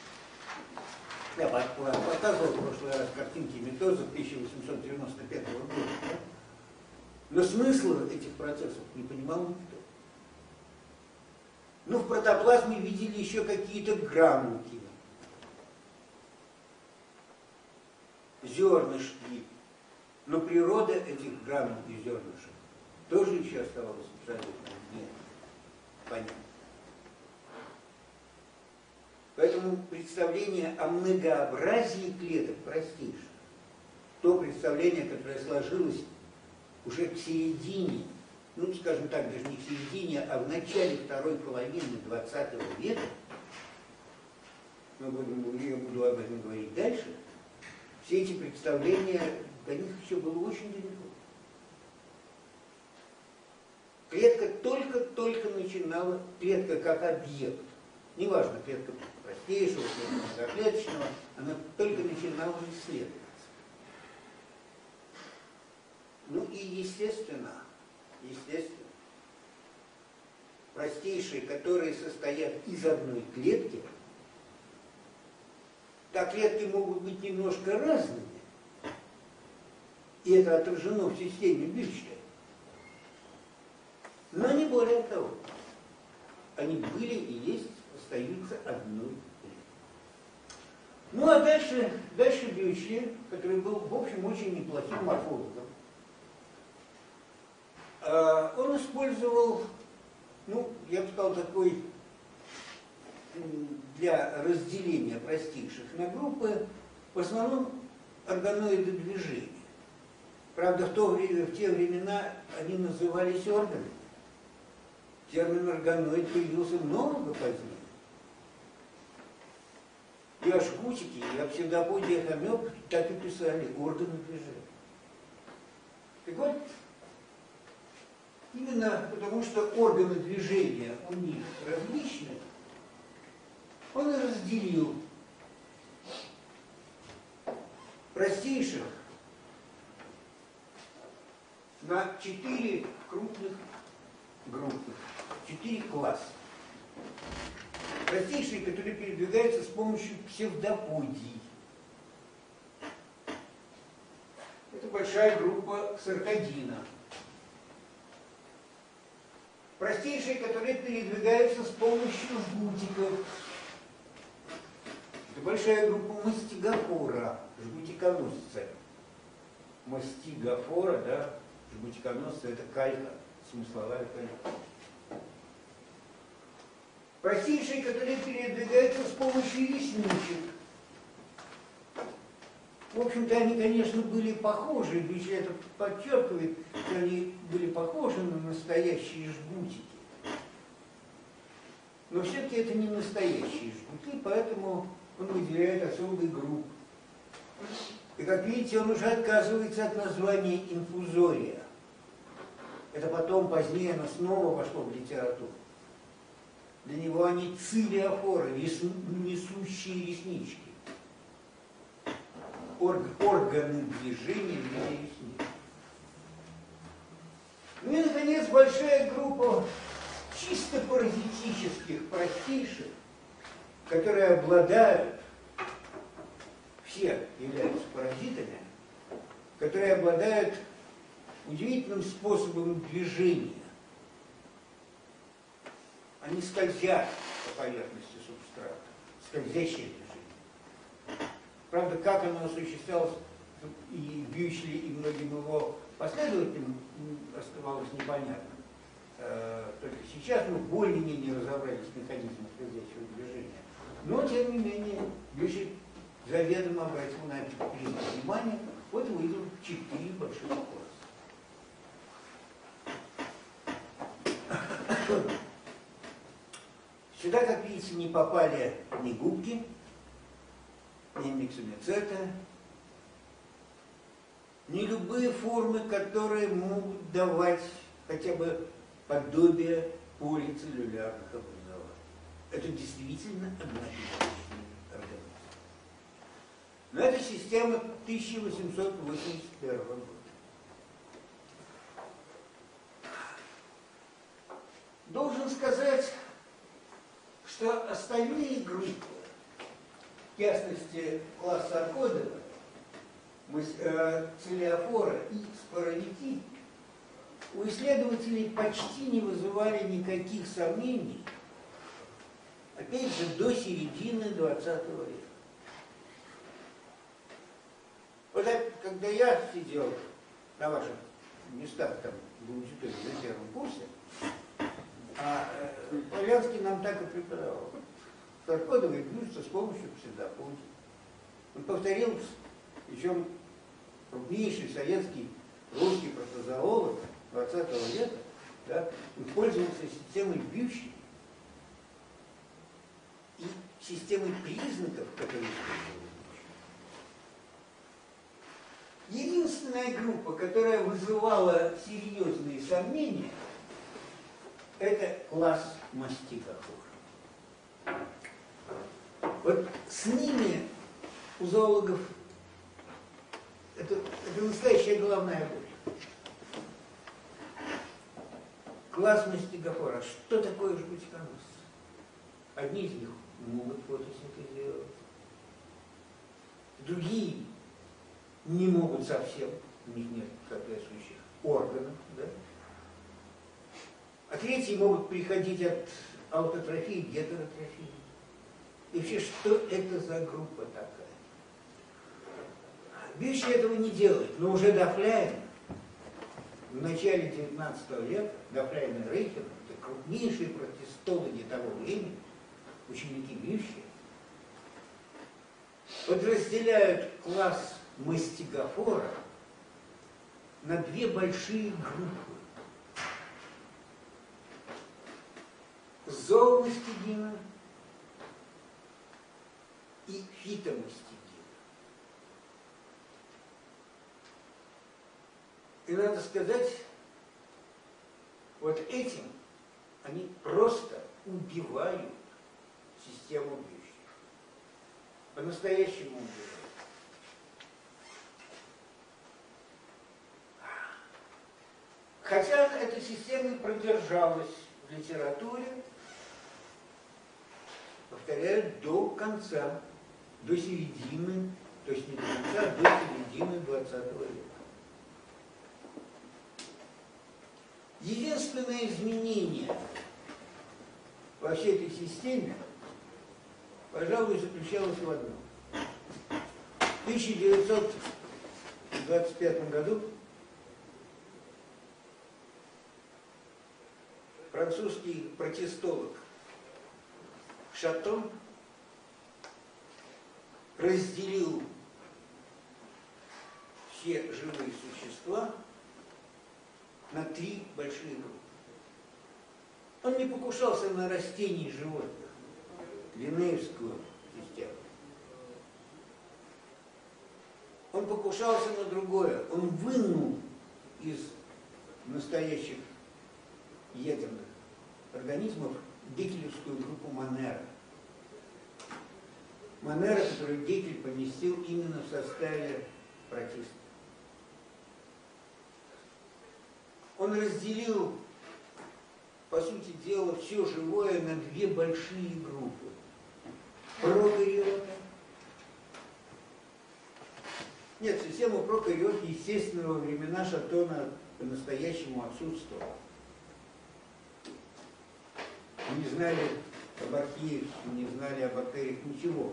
Я показывал в прошлый раз картинки Митоза тысяча восемьсот девяносто пятого года. Да? Но смысла этих процессов не понимал никто. Ну, в протоплазме видели еще какие-то гранулки, зернышки. Но природа этих гранул и зернышек тоже еще оставалась абсолютно непонятной. Поэтому представление о многообразии клеток простейшее. То представление, которое сложилось уже к середине, ну, скажем так, даже не к середине, а в начале второй половины двадцатого века, мы будем, я буду об этом говорить дальше, все эти представления, до них еще было очень далеко. Клетка только-только начинала, клетка как объект, неважно, клетка простейшего, клетка многоклеточного, она только начинала исследоваться. Ну и естественно, естественно, простейшие, которые состоят из одной клетки, так клетки могут быть немножко разными, и это отражено в системе Бирча. Но не более того, они были и есть, остаются одной клеткой. Ну а дальше, дальше Бирча, который был, в общем, очень неплохим морфологом, он использовал, ну, я бы сказал, такой для разделения простейших на группы, в основном органоиды движения. Правда, в, то время, в те времена они назывались органами. Термин органоид появился много позднее. И о жгутике, и о псевдоподиях амеб так и писали органы движения. Так вот, именно потому что органы движения у них различны, он и разделил простейших на четыре крупных группы, четыре класса. Простейшие, которые передвигаются с помощью псевдоподий. Это большая группа саркодина. Простейшие, которые передвигаются с помощью жгутиков. Это большая группа мастигофора, жгутиконосца. Мастигофора, да, жгутиконосца, это калька, смысловая калька. Простейшие, которые передвигаются с помощью ресничек. В общем-то, они, конечно, были похожи, Бич это подчеркивает, что они были похожи на настоящие жгутики. Но все-таки это не настоящие жгуты, поэтому он выделяет особый групп. И, как видите, он уже отказывается от названия инфузория. Это потом, позднее, оно снова вошло в литературу. Для него они цилиофоры, несущие реснички. Орг, органы движения в виде ресниц. Ну и, наконец, большая группа чисто паразитических простейших, которые обладают, все являются паразитами, которые обладают удивительным способом движения. Они скользят по поверхности субстрата, скользящее движение. Правда, как оно осуществлялось и Бьюшли, и многим его последователям оставалось непонятно. Только сейчас мы более-менее разобрались в механизмах скользящего движения. Но, тем не менее, Бьюшли заведомо обратил на это внимание. Вот выйдут четыре больших класса. Сюда, как видите, не попали ни губки, ни миксомицета, ни любые формы, которые могут давать хотя бы подобие полицеллюлярных образований. Это действительно одноклеточный организм. Но это система тысяча восемьсот восемьдесят первого года. Должен сказать, что остальные группы, в частности класс Саркодова, целиофора и споровики, у исследователей почти не вызывали никаких сомнений, опять же, до середины двадцатого века. Вот это, когда я сидел на ваших местах там в аудитории на первом курсе, а Полянский нам так и преподавал. Саркодовые движутся с помощью псевдофонии. Он повторил, причем крупнейший советский русский протозоолог двадцатого века, да, он пользовался системой Бющи и системой признаков, которые использовали Бющи. Единственная группа, которая вызывала серьезные сомнения, это класс мастигофор. Вот с ними у зоологов это, это настоящая головная боль. Класс мастигофора. Что такое жгутиконосцы? Одни из них могут фотосинтезировать, другие не могут совсем, у них нет соответствующих органов, да? А третьи могут приходить от аутотрофии к гетеротрофии. И вообще, что это за группа такая? Бющи этого не делает, но уже Дафляйн в начале девятнадцатого века, Дафляйн и Рейхер, это крупнейшие протестологи того времени, ученики Бющи, подразделяют класс мастигофора на две большие группы. Зоомастигина и фитомастигина. И надо сказать, вот этим они просто убивают систему Бющи. По-настоящему убивают. Хотя эта система продержалась в литературе, повторяю, до конца, до середины, то есть не до конца, а до середины двадцатого века. Единственное изменение во всей этой системе, пожалуй, заключалось в одном. В тысяча девятьсот двадцать пятом году французский протестолог Шатон разделил все живые существа на три большие группы. Он не покушался на растения и животных, линнеевскую систему. Он покушался на другое. Он вынул из настоящих ядерных организмов геккелевскую группу Монера. Монера, которую Геккель поместил именно в составе протиста. Он разделил, по сути дела, все живое на две большие группы. Прокариоты. Нет, система прокариот, естественно, во времена Шатона по-настоящему отсутствовала. Мы не знали об археях, не знали о бактериях, ничего.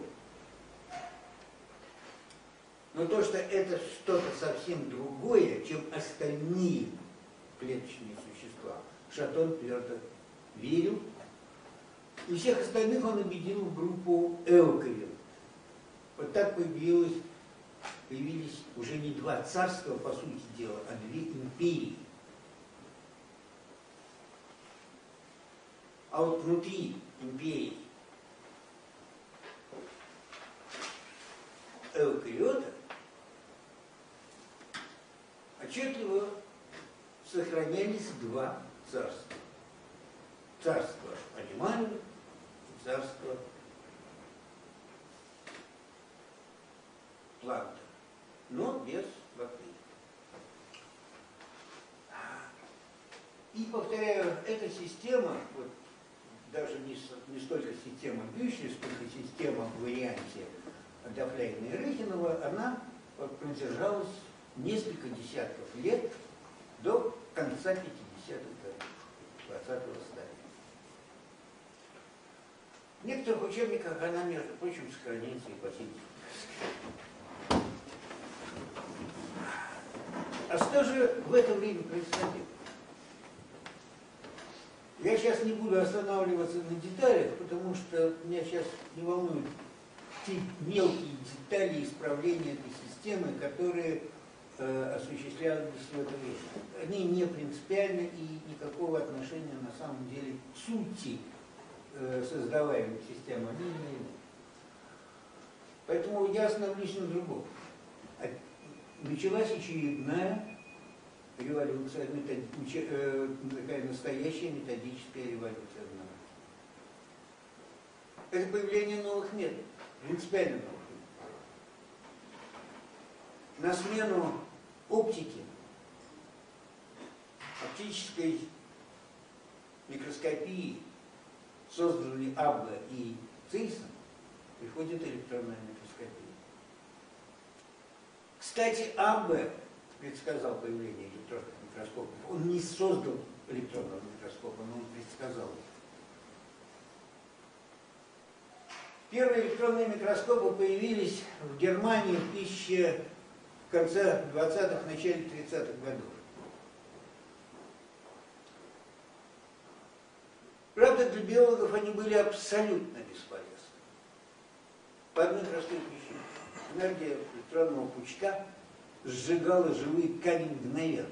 Но то, что это что-то совсем другое, чем остальные клеточные существа, Шатон твердо верил. И всех остальных он объединил в группу эукариот. Вот так появилось, появились уже не два царства, по сути дела, а две империи. А вот внутри империи эукариота отчетливо сохранялись два царства. Царство анимальных и царство планктона, но без бактерий. И, повторяю, эта система, вот, даже не, не столько система Бющи, сколько система в варианте Дафляйна и Рыхинова, она вот, продержалась несколько десятков лет до конца пятидесятых годов двадцатого столетия. В некоторых учебниках она, между прочим, сохраняется и по сей день. А что же в это время происходило? Я сейчас не буду останавливаться на деталях, потому что меня сейчас не волнуют те мелкие детали исправления этой системы, которые э, осуществлялись в это время. Они не принципиальны и никакого отношения на самом деле к сути э, создаваемой системы они не имеют. Поэтому я остановлюсь на другом. Началась очередная революция, метод, э, такая настоящая методическая революция в науке. Это появление новых методов, принципиально новых методов. На смену оптики, оптической микроскопии, созданной Аббе и Цейсом, приходит электронная микроскопия. Кстати, Аббе предсказал появление электронных микроскопов. Он не создал электронного микроскопа, но он предсказал. Первые электронные микроскопы появились в Германии в, тысяча, в конце двадцатых, начале тридцатых годов. Правда, для биологов они были абсолютно бесполезны. По одной простой причине. Энергия электронного пучка сжигала живые ткани мгновенно.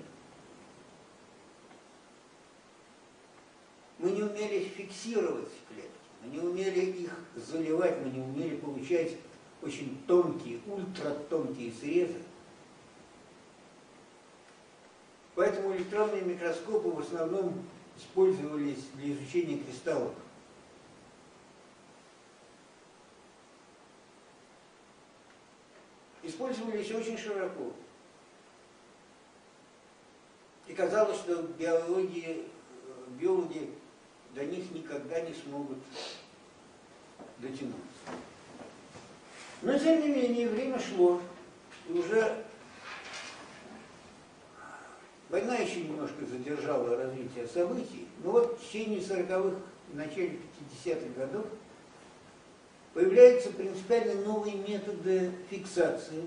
Мы не умели фиксировать клетки, мы не умели их заливать, мы не умели получать очень тонкие, ультратонкие срезы. Поэтому электронные микроскопы в основном использовались для изучения кристаллов. Использовались очень широко. И казалось, что биологи, биологи до них никогда не смогут дотянуться. Но, тем не менее, время шло, и уже война еще немножко задержала развитие событий, но вот в течение сороковых и начале пятидесятых годов появляются принципиально новые методы фиксации.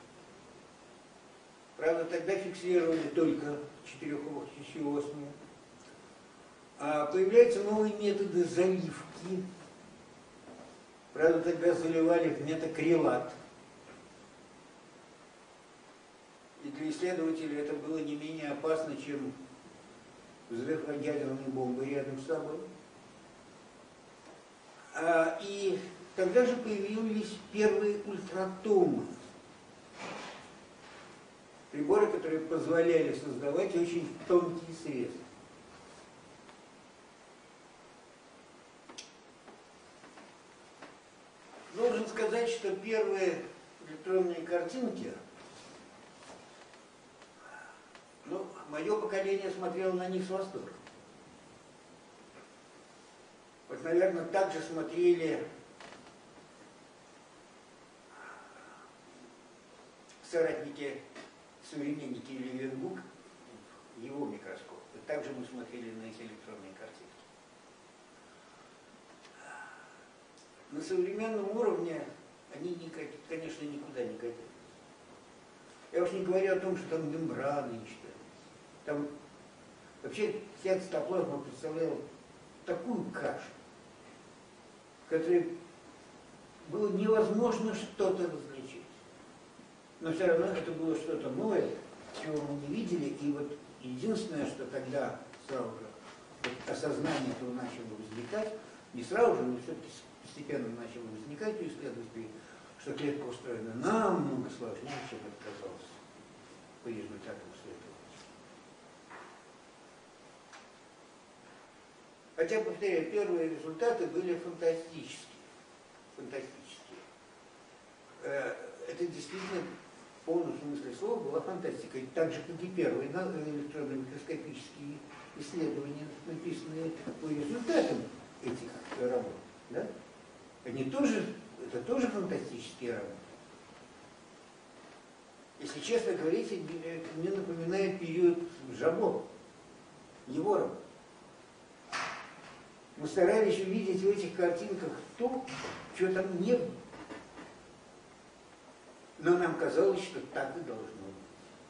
Правда, тогда фиксировали только четырехосми. А появляются новые методы заливки. Правда, тогда заливали в метакрилат. И для исследователей это было не менее опасно, чем взрыв ядерной бомбы рядом с собой. А, и тогда же появились первые ультратомы. Приборы, которые позволяли создавать очень тонкие срезы. Должен сказать, что первые электронные картинки, ну, мое поколение смотрело на них с восторгом. Вот, наверное, так же смотрели соратники, современники Левенбук, его микроскоп. И также мы смотрели на эти электронные картинки. На современном уровне они, конечно, никуда не катились. Я уж не говорю о том, что там мембраны и что. Там вообще вся цитоплазма представляла такую кашу, в которой было невозможно что-то различить. Но все равно это было что-то новое, чего мы не видели. И вот единственное, что тогда сразу же вот осознание этого начало возникать, не сразу же, но все-таки постепенно начало возникать у исследователей, что клетка устроена намного сложнее, чем это казалось по результатам исследований. Хотя, повторяю, первые результаты были фантастические. Фантастические. Это действительно в полном смысле слова была фантастика. И так же, как и первые электронно-микроскопические исследования, написанные по результатам этих работ. Да? Они тоже, это тоже фантастические работы. Если честно говорить, мне напоминает период Жабо, его работы. Мы старались увидеть в этих картинках то, чего там не было. Но нам казалось, что так и должно быть.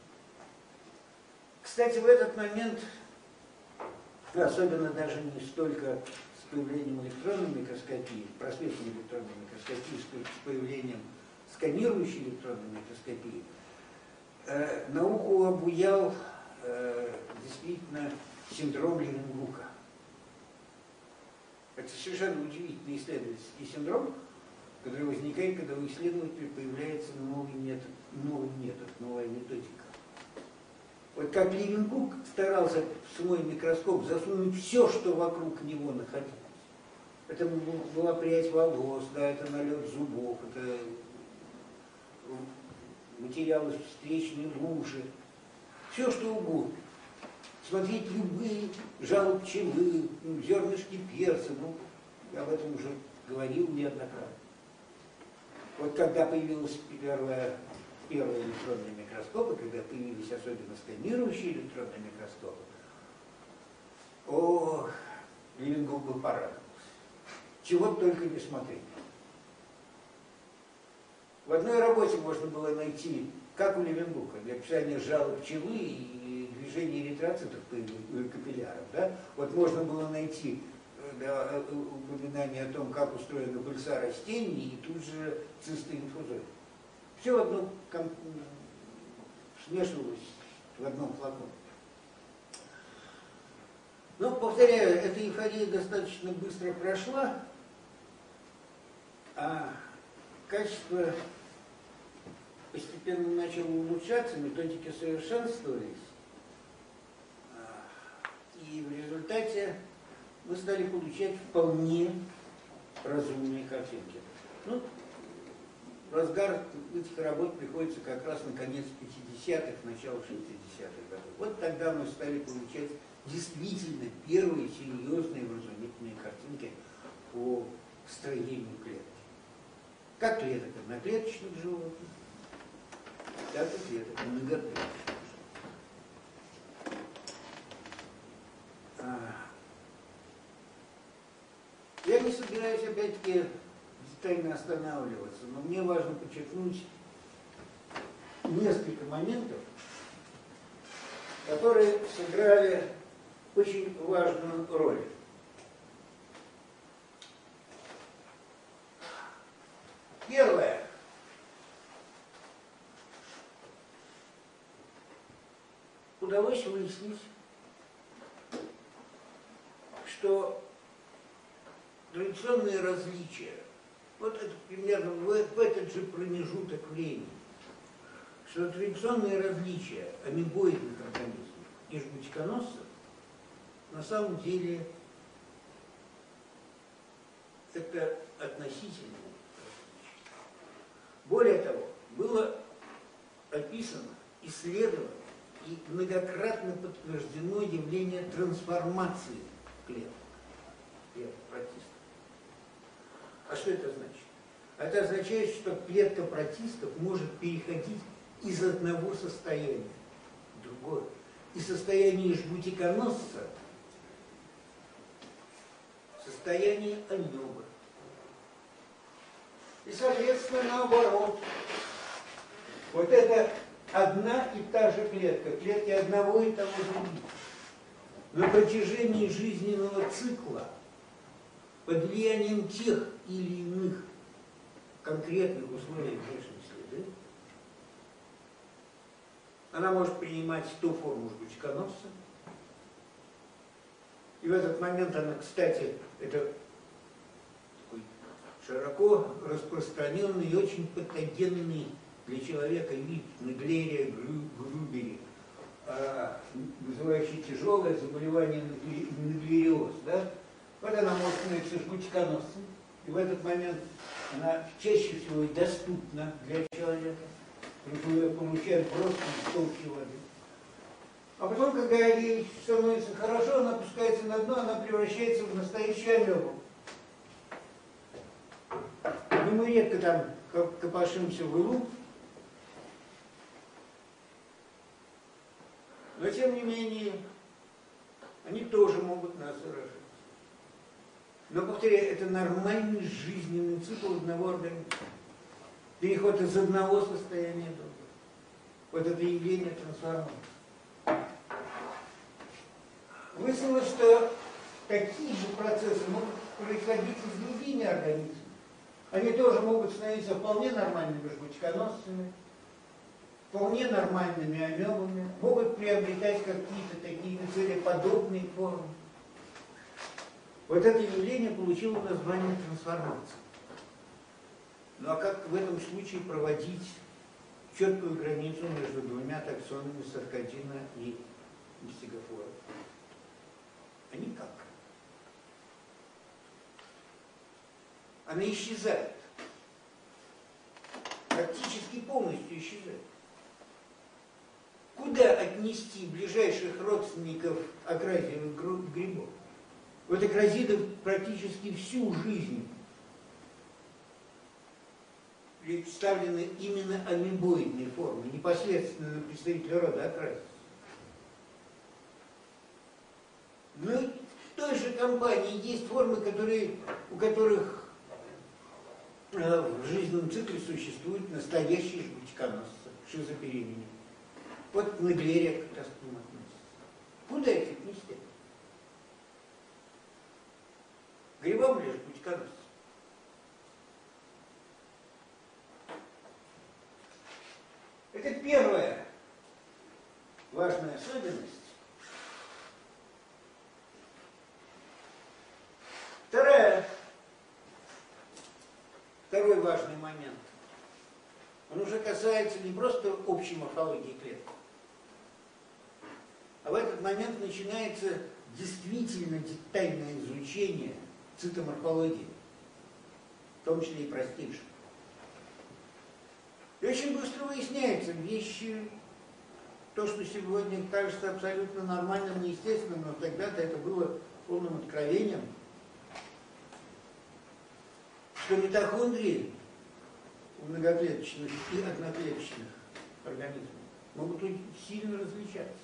Кстати, в этот момент, особенно даже не столько с появлением электронной микроскопии, просветной электронной микроскопии, сколько с появлением сканирующей электронной микроскопии, э, науку обуял э, действительно синдром Левенгука. Это совершенно удивительный исследовательский синдром, который возникает, когда у исследователя появляется новый метод, новый метод, новая методика. Вот как Левенгук старался в свой микроскоп засунуть все, что вокруг него находилось. Это была прядь волос, да, это налет зубов, это материалы встречной лужи, все что угодно. Смотреть любые жало пчелы, зернышки перца, ну, я об этом уже говорил неоднократно. Вот когда появилась первая, первые электронные микроскопы, когда появились особенно сканирующие электронные микроскопы, о, Левенгук бы порадовался. Чего только не смотреть. В одной работе можно было найти, как у Левенгука, для описания жала пчелы и движения эритроцитов капилляров. Да? Вот можно было найти да, упоминание о том, как устроена пыльца растений, и тут же цисты инфузория. Все в одном смешивалось в одном флаконе. Но, повторяю, эта эйфория достаточно быстро прошла, а качество постепенно начало улучшаться, методики совершенствовались, и в результате мы стали получать вполне разумные картинки. Ну, разгар этих работ приходится как раз на конец пятидесятых, начало шестидесятых годов. Вот тогда мы стали получать действительно первые серьезные вразумительные картинки по строению клетки. Как клеток одноклеточных животных, так и клеток многоклеточных. Я не собираюсь опять-таки детально останавливаться, но мне важно подчеркнуть несколько моментов, которые сыграли очень важную роль. Первое. Удалось выяснить, что традиционные различия, вот это примерно в, в этот же промежуток времени, что традиционные различия амебоидных организмов и жгутиконосцев на самом деле это относительно. Более того, было описано, исследовано и многократно подтверждено явление трансформации клеток, клеток протистов. А что это значит? Это означает, что клетка протистов может переходить из одного состояния в другое. Из состояния жгутиконосца в состояние амебы. И, соответственно, наоборот. Вот это одна и та же клетка, клетки одного и того же вида. На протяжении жизненного цикла, под влиянием тех или иных конкретных условий внешней среды, она может принимать ту форму жгутиконосца И в этот момент она, кстати, это такой широко распространенный и очень патогенный для человека вид Неглерия грубери, вызывающий тяжелое заболевание неглериоз. Да? Вот она может становиться жгутиконосцем, и в этот момент она чаще всего и доступна для человека. Мы ее получаем просто из толщи воды. А потом, когда ей становится хорошо, она опускается на дно, она превращается в настоящую амебу. Но мы редко там копошимся в илу. Но тем не менее, они тоже могут нас заражать. Но, повторяю, это нормальный жизненный цикл одного организма. Переход из одного состояния в другое. Вот это явление трансформации. Выяснилось, что такие же процессы могут происходить и с другими организмами. Они тоже могут становиться вполне нормальными жгутиконосцами, вполне нормальными амебами, могут приобретать какие-то такие целеподобные формы. Вот это явление получило название трансформации. Ну а как в этом случае проводить четкую границу между двумя таксонами саркодина и мистигофора? А никак. Она исчезает. Практически полностью исчезает. Куда отнести ближайших родственников акразиевых грибов? Вот акразиды практически всю жизнь представлены именно амебоидной формой, непосредственно представителя рода акразис. Но в той же компании есть формы, которые, у которых э, в жизненном цикле существуют настоящие жгутиконосцы, шизоперемени. Вот Неглерия как раз к ним относится. Куда их отнести? Грибам или жгутиконосцам? Это первая важная особенность. Вторая, второй важный момент. Он уже касается не просто общей морфологии клеток, а в этот момент начинается действительно детальное изучение цитоморфологии, в том числе и простейших. И очень быстро выясняются вещи, то, что сегодня кажется абсолютно нормальным и естественным, но тогда-то это было полным откровением, что митохондрии у многоклеточных и одноклеточных организмов могут сильно различаться.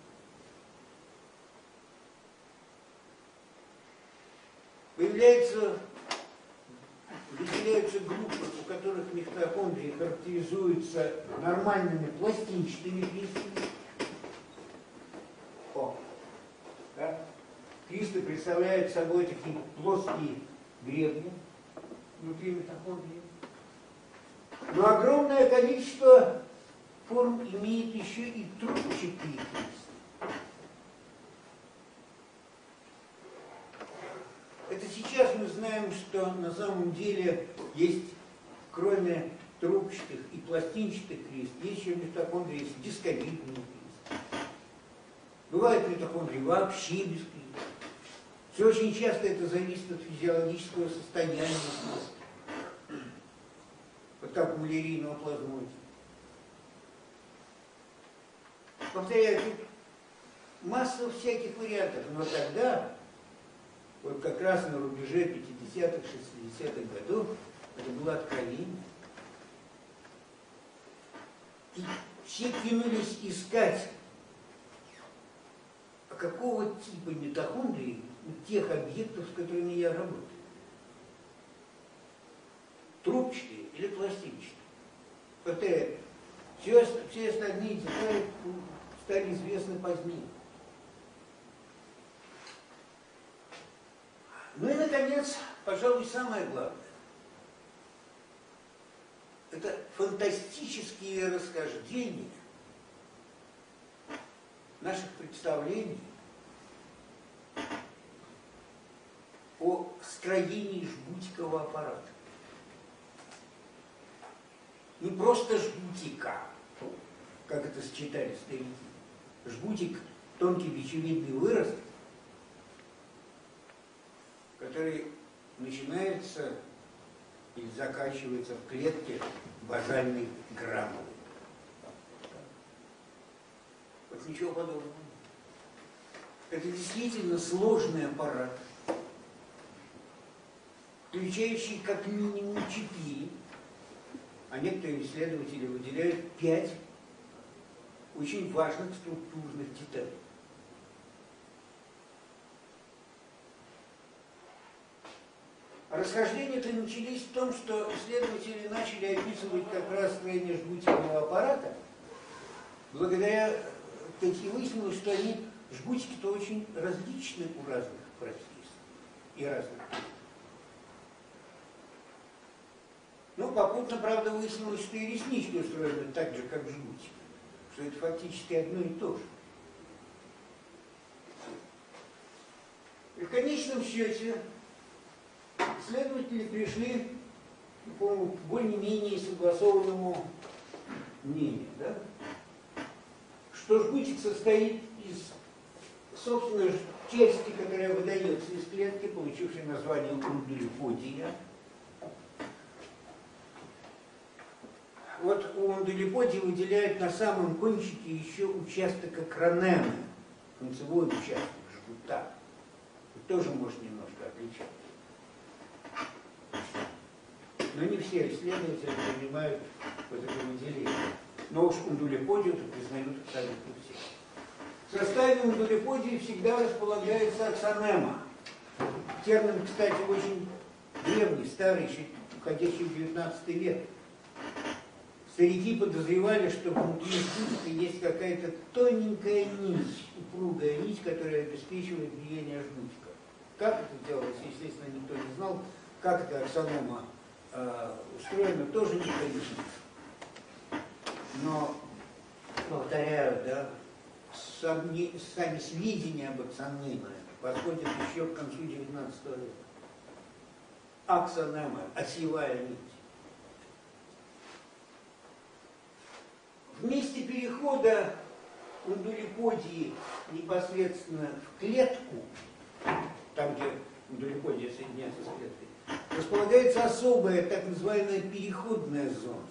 Появляется, выделяются группы, у которых митохондрии характеризуются нормальными пластинчатыми клистками. О, да? Клисты представляют собой такие плоские гребни внутри митохондрии. Но огромное количество форм имеет еще и трубчатые клисты. Это сейчас мы знаем, что на самом деле есть, кроме трубчатых и пластинчатых клист, есть еще митохондрии, есть дисковидные клисты. Бывают митохондрии вообще без клист. Все очень часто это зависит от физиологического состояния клист. Вот как у малярийного плазмоида. Повторяю, тут масса всяких вариантов, но тогда, вот как раз на рубеже пятидесятых, шестидесятых годов, это было откровение. И все кинулись искать, а какого типа митохондрии у тех объектов, с которыми я работаю. Трубчатые или пластинчатые. Повторяю, все, все остальные детали стали известны позднее. Ну и, наконец, пожалуй, самое главное. Это фантастические расхождения наших представлений строении жгутикового аппарата. Не просто жгутика, как это сочетали старики. Жгутик – тонкий бичевидный вырост, который начинается или заканчивается в клетке базальной гранулы. Вот ничего подобного. Это действительно сложный аппарат, включающий как минимум четыре, а некоторые исследователи выделяют пять очень важных структурных деталей. Расхождения-то начались в том, что исследователи начали описывать как раз строение жгутикового аппарата, благодаря таки выяснилось, что они, жгутики-то очень различны у разных профессий и разных. Ну, попутно, правда, выяснилось, что и реснички устроены так же, как жгутик, что это фактически одно и то же. И в конечном счете исследователи пришли к такому более-менее согласованному мнению, да? Что жгутик состоит из, собственно, части, которая выдается из клетки, получившей название ундулиподия. Вот у ундулиподии выделяют на самом кончике еще участок акронемы, концевой участок жгута. Тоже может немножко отличаться. Но не все исследователи принимают вот это выделение. Но уж ундулиподию признают абсолютно все. В составе ундулиподии всегда располагается аксонема. Термин, кстати, очень древний, старый, еще уходящий в девятнадцатый век. Старики подозревали, что внутри жгутика есть какая-то тоненькая нить, упругая нить, которая обеспечивает влияние жгутика. Как это делалось, естественно, никто не знал. Как эта аксонома э, устроена, тоже никто не знал. Но, повторяю, да, сами, сами сведения об аксономе подходят еще к концу девятнадцатого века. Аксонома, осевая нить. В месте перехода ундулиподии непосредственно в клетку, там, где ундулиподия соединяется с клеткой, располагается особая, так называемая переходная зона.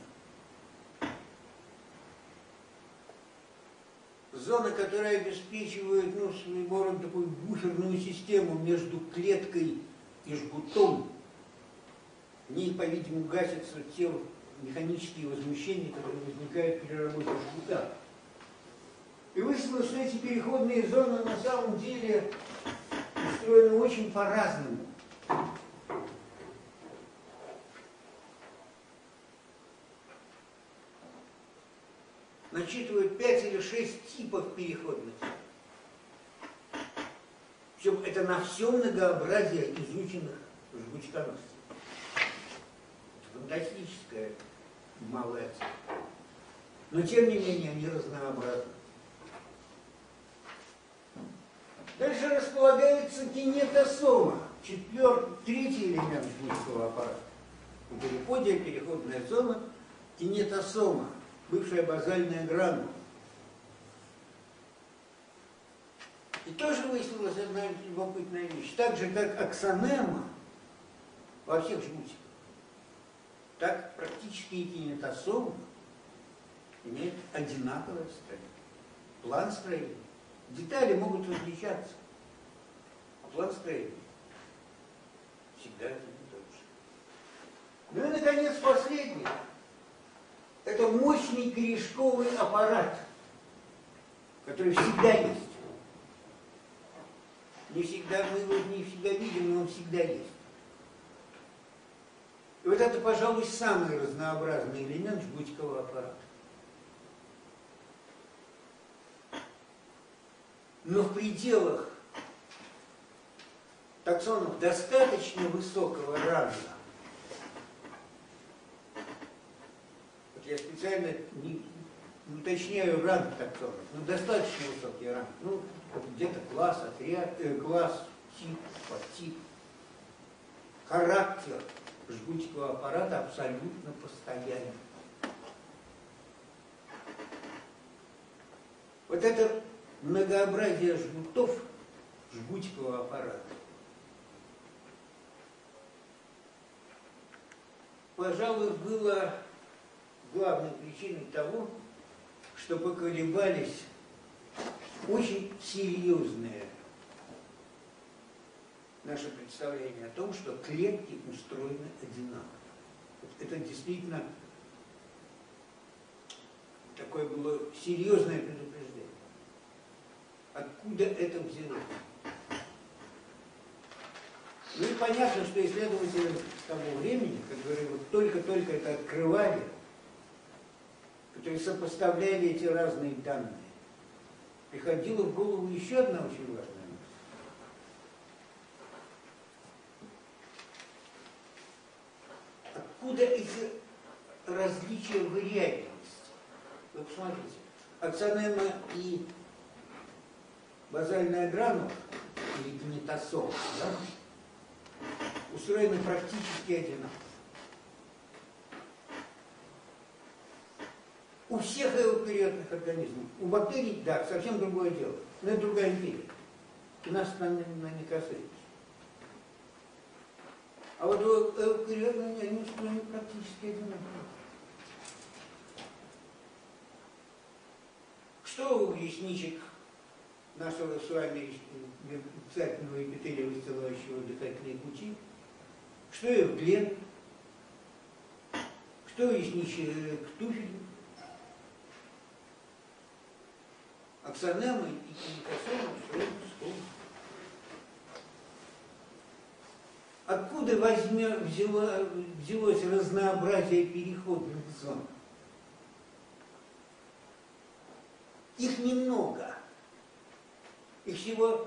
Зона, которая обеспечивает, ну, своего рода такую буферную систему между клеткой и жгутом. В ней, по-видимому, гасятся те механические возмущения, которые возникают при работе жгута. И выяснилось, что эти переходные зоны на самом деле устроены очень по-разному. Насчитывают пять или шесть типов переходных. Причем это на все многообразие изученных жгучконосцев. Фантастическая малая цель. Но тем не менее они разнообразны. Дальше располагается кинетосома, четвертый, третий элемент жгутикового аппарата. Ундулиподия, переходная зона, кинетосома, бывшая базальная гранула. И тоже выяснилась одна любопытная вещь. Так же, как аксонема во всех жгутиках, так практически и кинетосома имеют одинаковое строение. План строения. Детали могут различаться, а план строения всегда один и тот же. Ну и, наконец, последний. Это мощный корешковый аппарат, который всегда есть. Не всегда, мы его не всегда видим, но он всегда есть. И вот это, пожалуй, самый разнообразный элемент жгутикового аппарата. Но в пределах таксонов достаточно высокого ранга. Вот я специально не, не уточняю ранг таксонов, но достаточно высокий ранг. Ну, где-то класс, отряд, э, класс, тип, подтип. характер жгутикового аппарата абсолютно постоянен. Вот это многообразие жгутов жгутикового аппарата, пожалуй, было главной причиной того, что поколебались очень серьезные наши представления о том, что клетки устроены одинаково. Это действительно такое было серьезное предупреждение. Откуда это взялось? Ну и понятно, что исследователи того времени, которые вот только-только это открывали, которые сопоставляли эти разные данные, приходила в голову еще одна очень важная мысль. Откуда эти различия в вариабельности? Вы посмотрите, аксонема и базальная гранула, или гнетосол, да, устроены практически одинаково. У всех эукариотных организмов. У бактерий, да, совсем другое дело. Но это другая империя. И нас она не касается. А вот у эукариотных они устроены практически одинаково. Что у яичничек нашего с вами мерцательного эпителия, выстилающего дыхательные пути? Что и в глен? Что у яичничек туфель? Аксонемы и гнетосомы устроены схожи. Откуда возьмё, взяло, взялось разнообразие переходных зон? Их немного. Их всего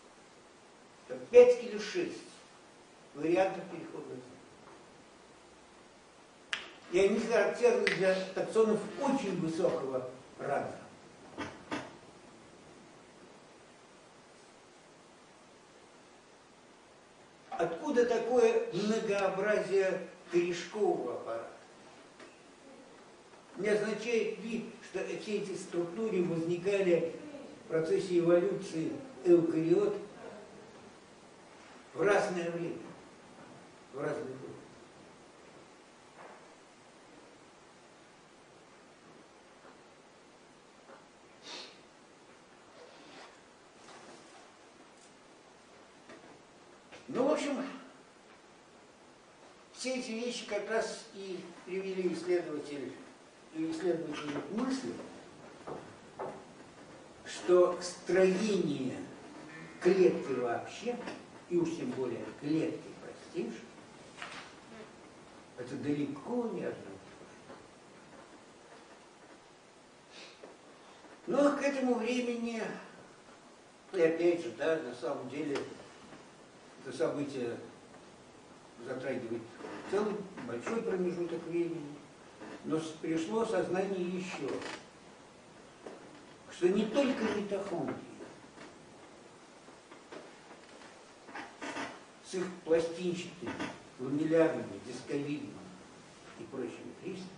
пять или шесть вариантов переходных зон. И они характерны для таксонов очень высокого ранга. Откуда такое многообразие корешкового аппарата? Не означает ли, что все эти структуры возникали в процессе эволюции эукариот в разное время, в разные годы? Ну, в общем, все эти вещи как раз и привели исследователей и исследователей к мысли, что строение клетки вообще, и уж тем более клетки простейшей, это далеко не одно и то же. Но к этому времени, и опять же, да, на самом деле, это событие затрагивает целый большой промежуток времени, но пришло сознание еще, что не только митохондрии с их пластинчатыми, ламеллярными, дисковидными и прочими признаками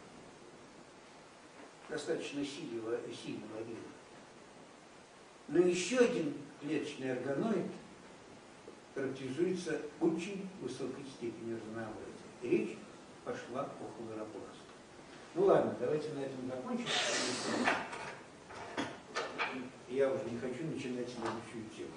достаточно сильно, сильно варьируют. Но еще один клеточный органоид характеризуется очень высокой степенью разнообразия. Речь пошла о хлоропластах. Ну ладно, давайте на этом закончим. Я уже не хочу начинать следующую тему.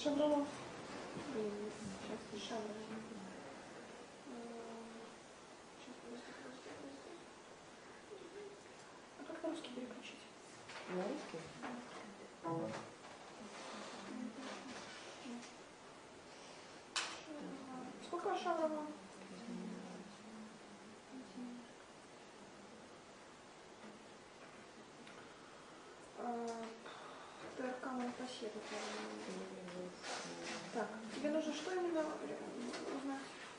Шаврова. Сейчас Шаврова. Сейчас, подожди, подожди, подожди. А как на русский переключить? На русский? Сколько Шаврова? ТРК Монпассиета. Так, тебе нужно что именно узнать?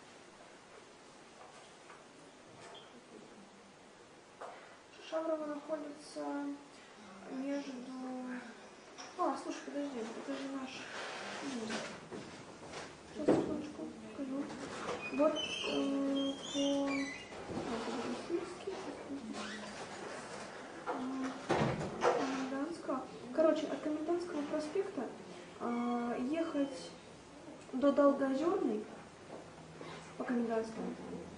Шаврова находится между... А, слушай, подожди, это же наш... Сейчас, секундочку, скажу. Вот э, по... Комендантского. Короче, от Комендантского проспекта э, ехать до Долгоозерной по Комендантскому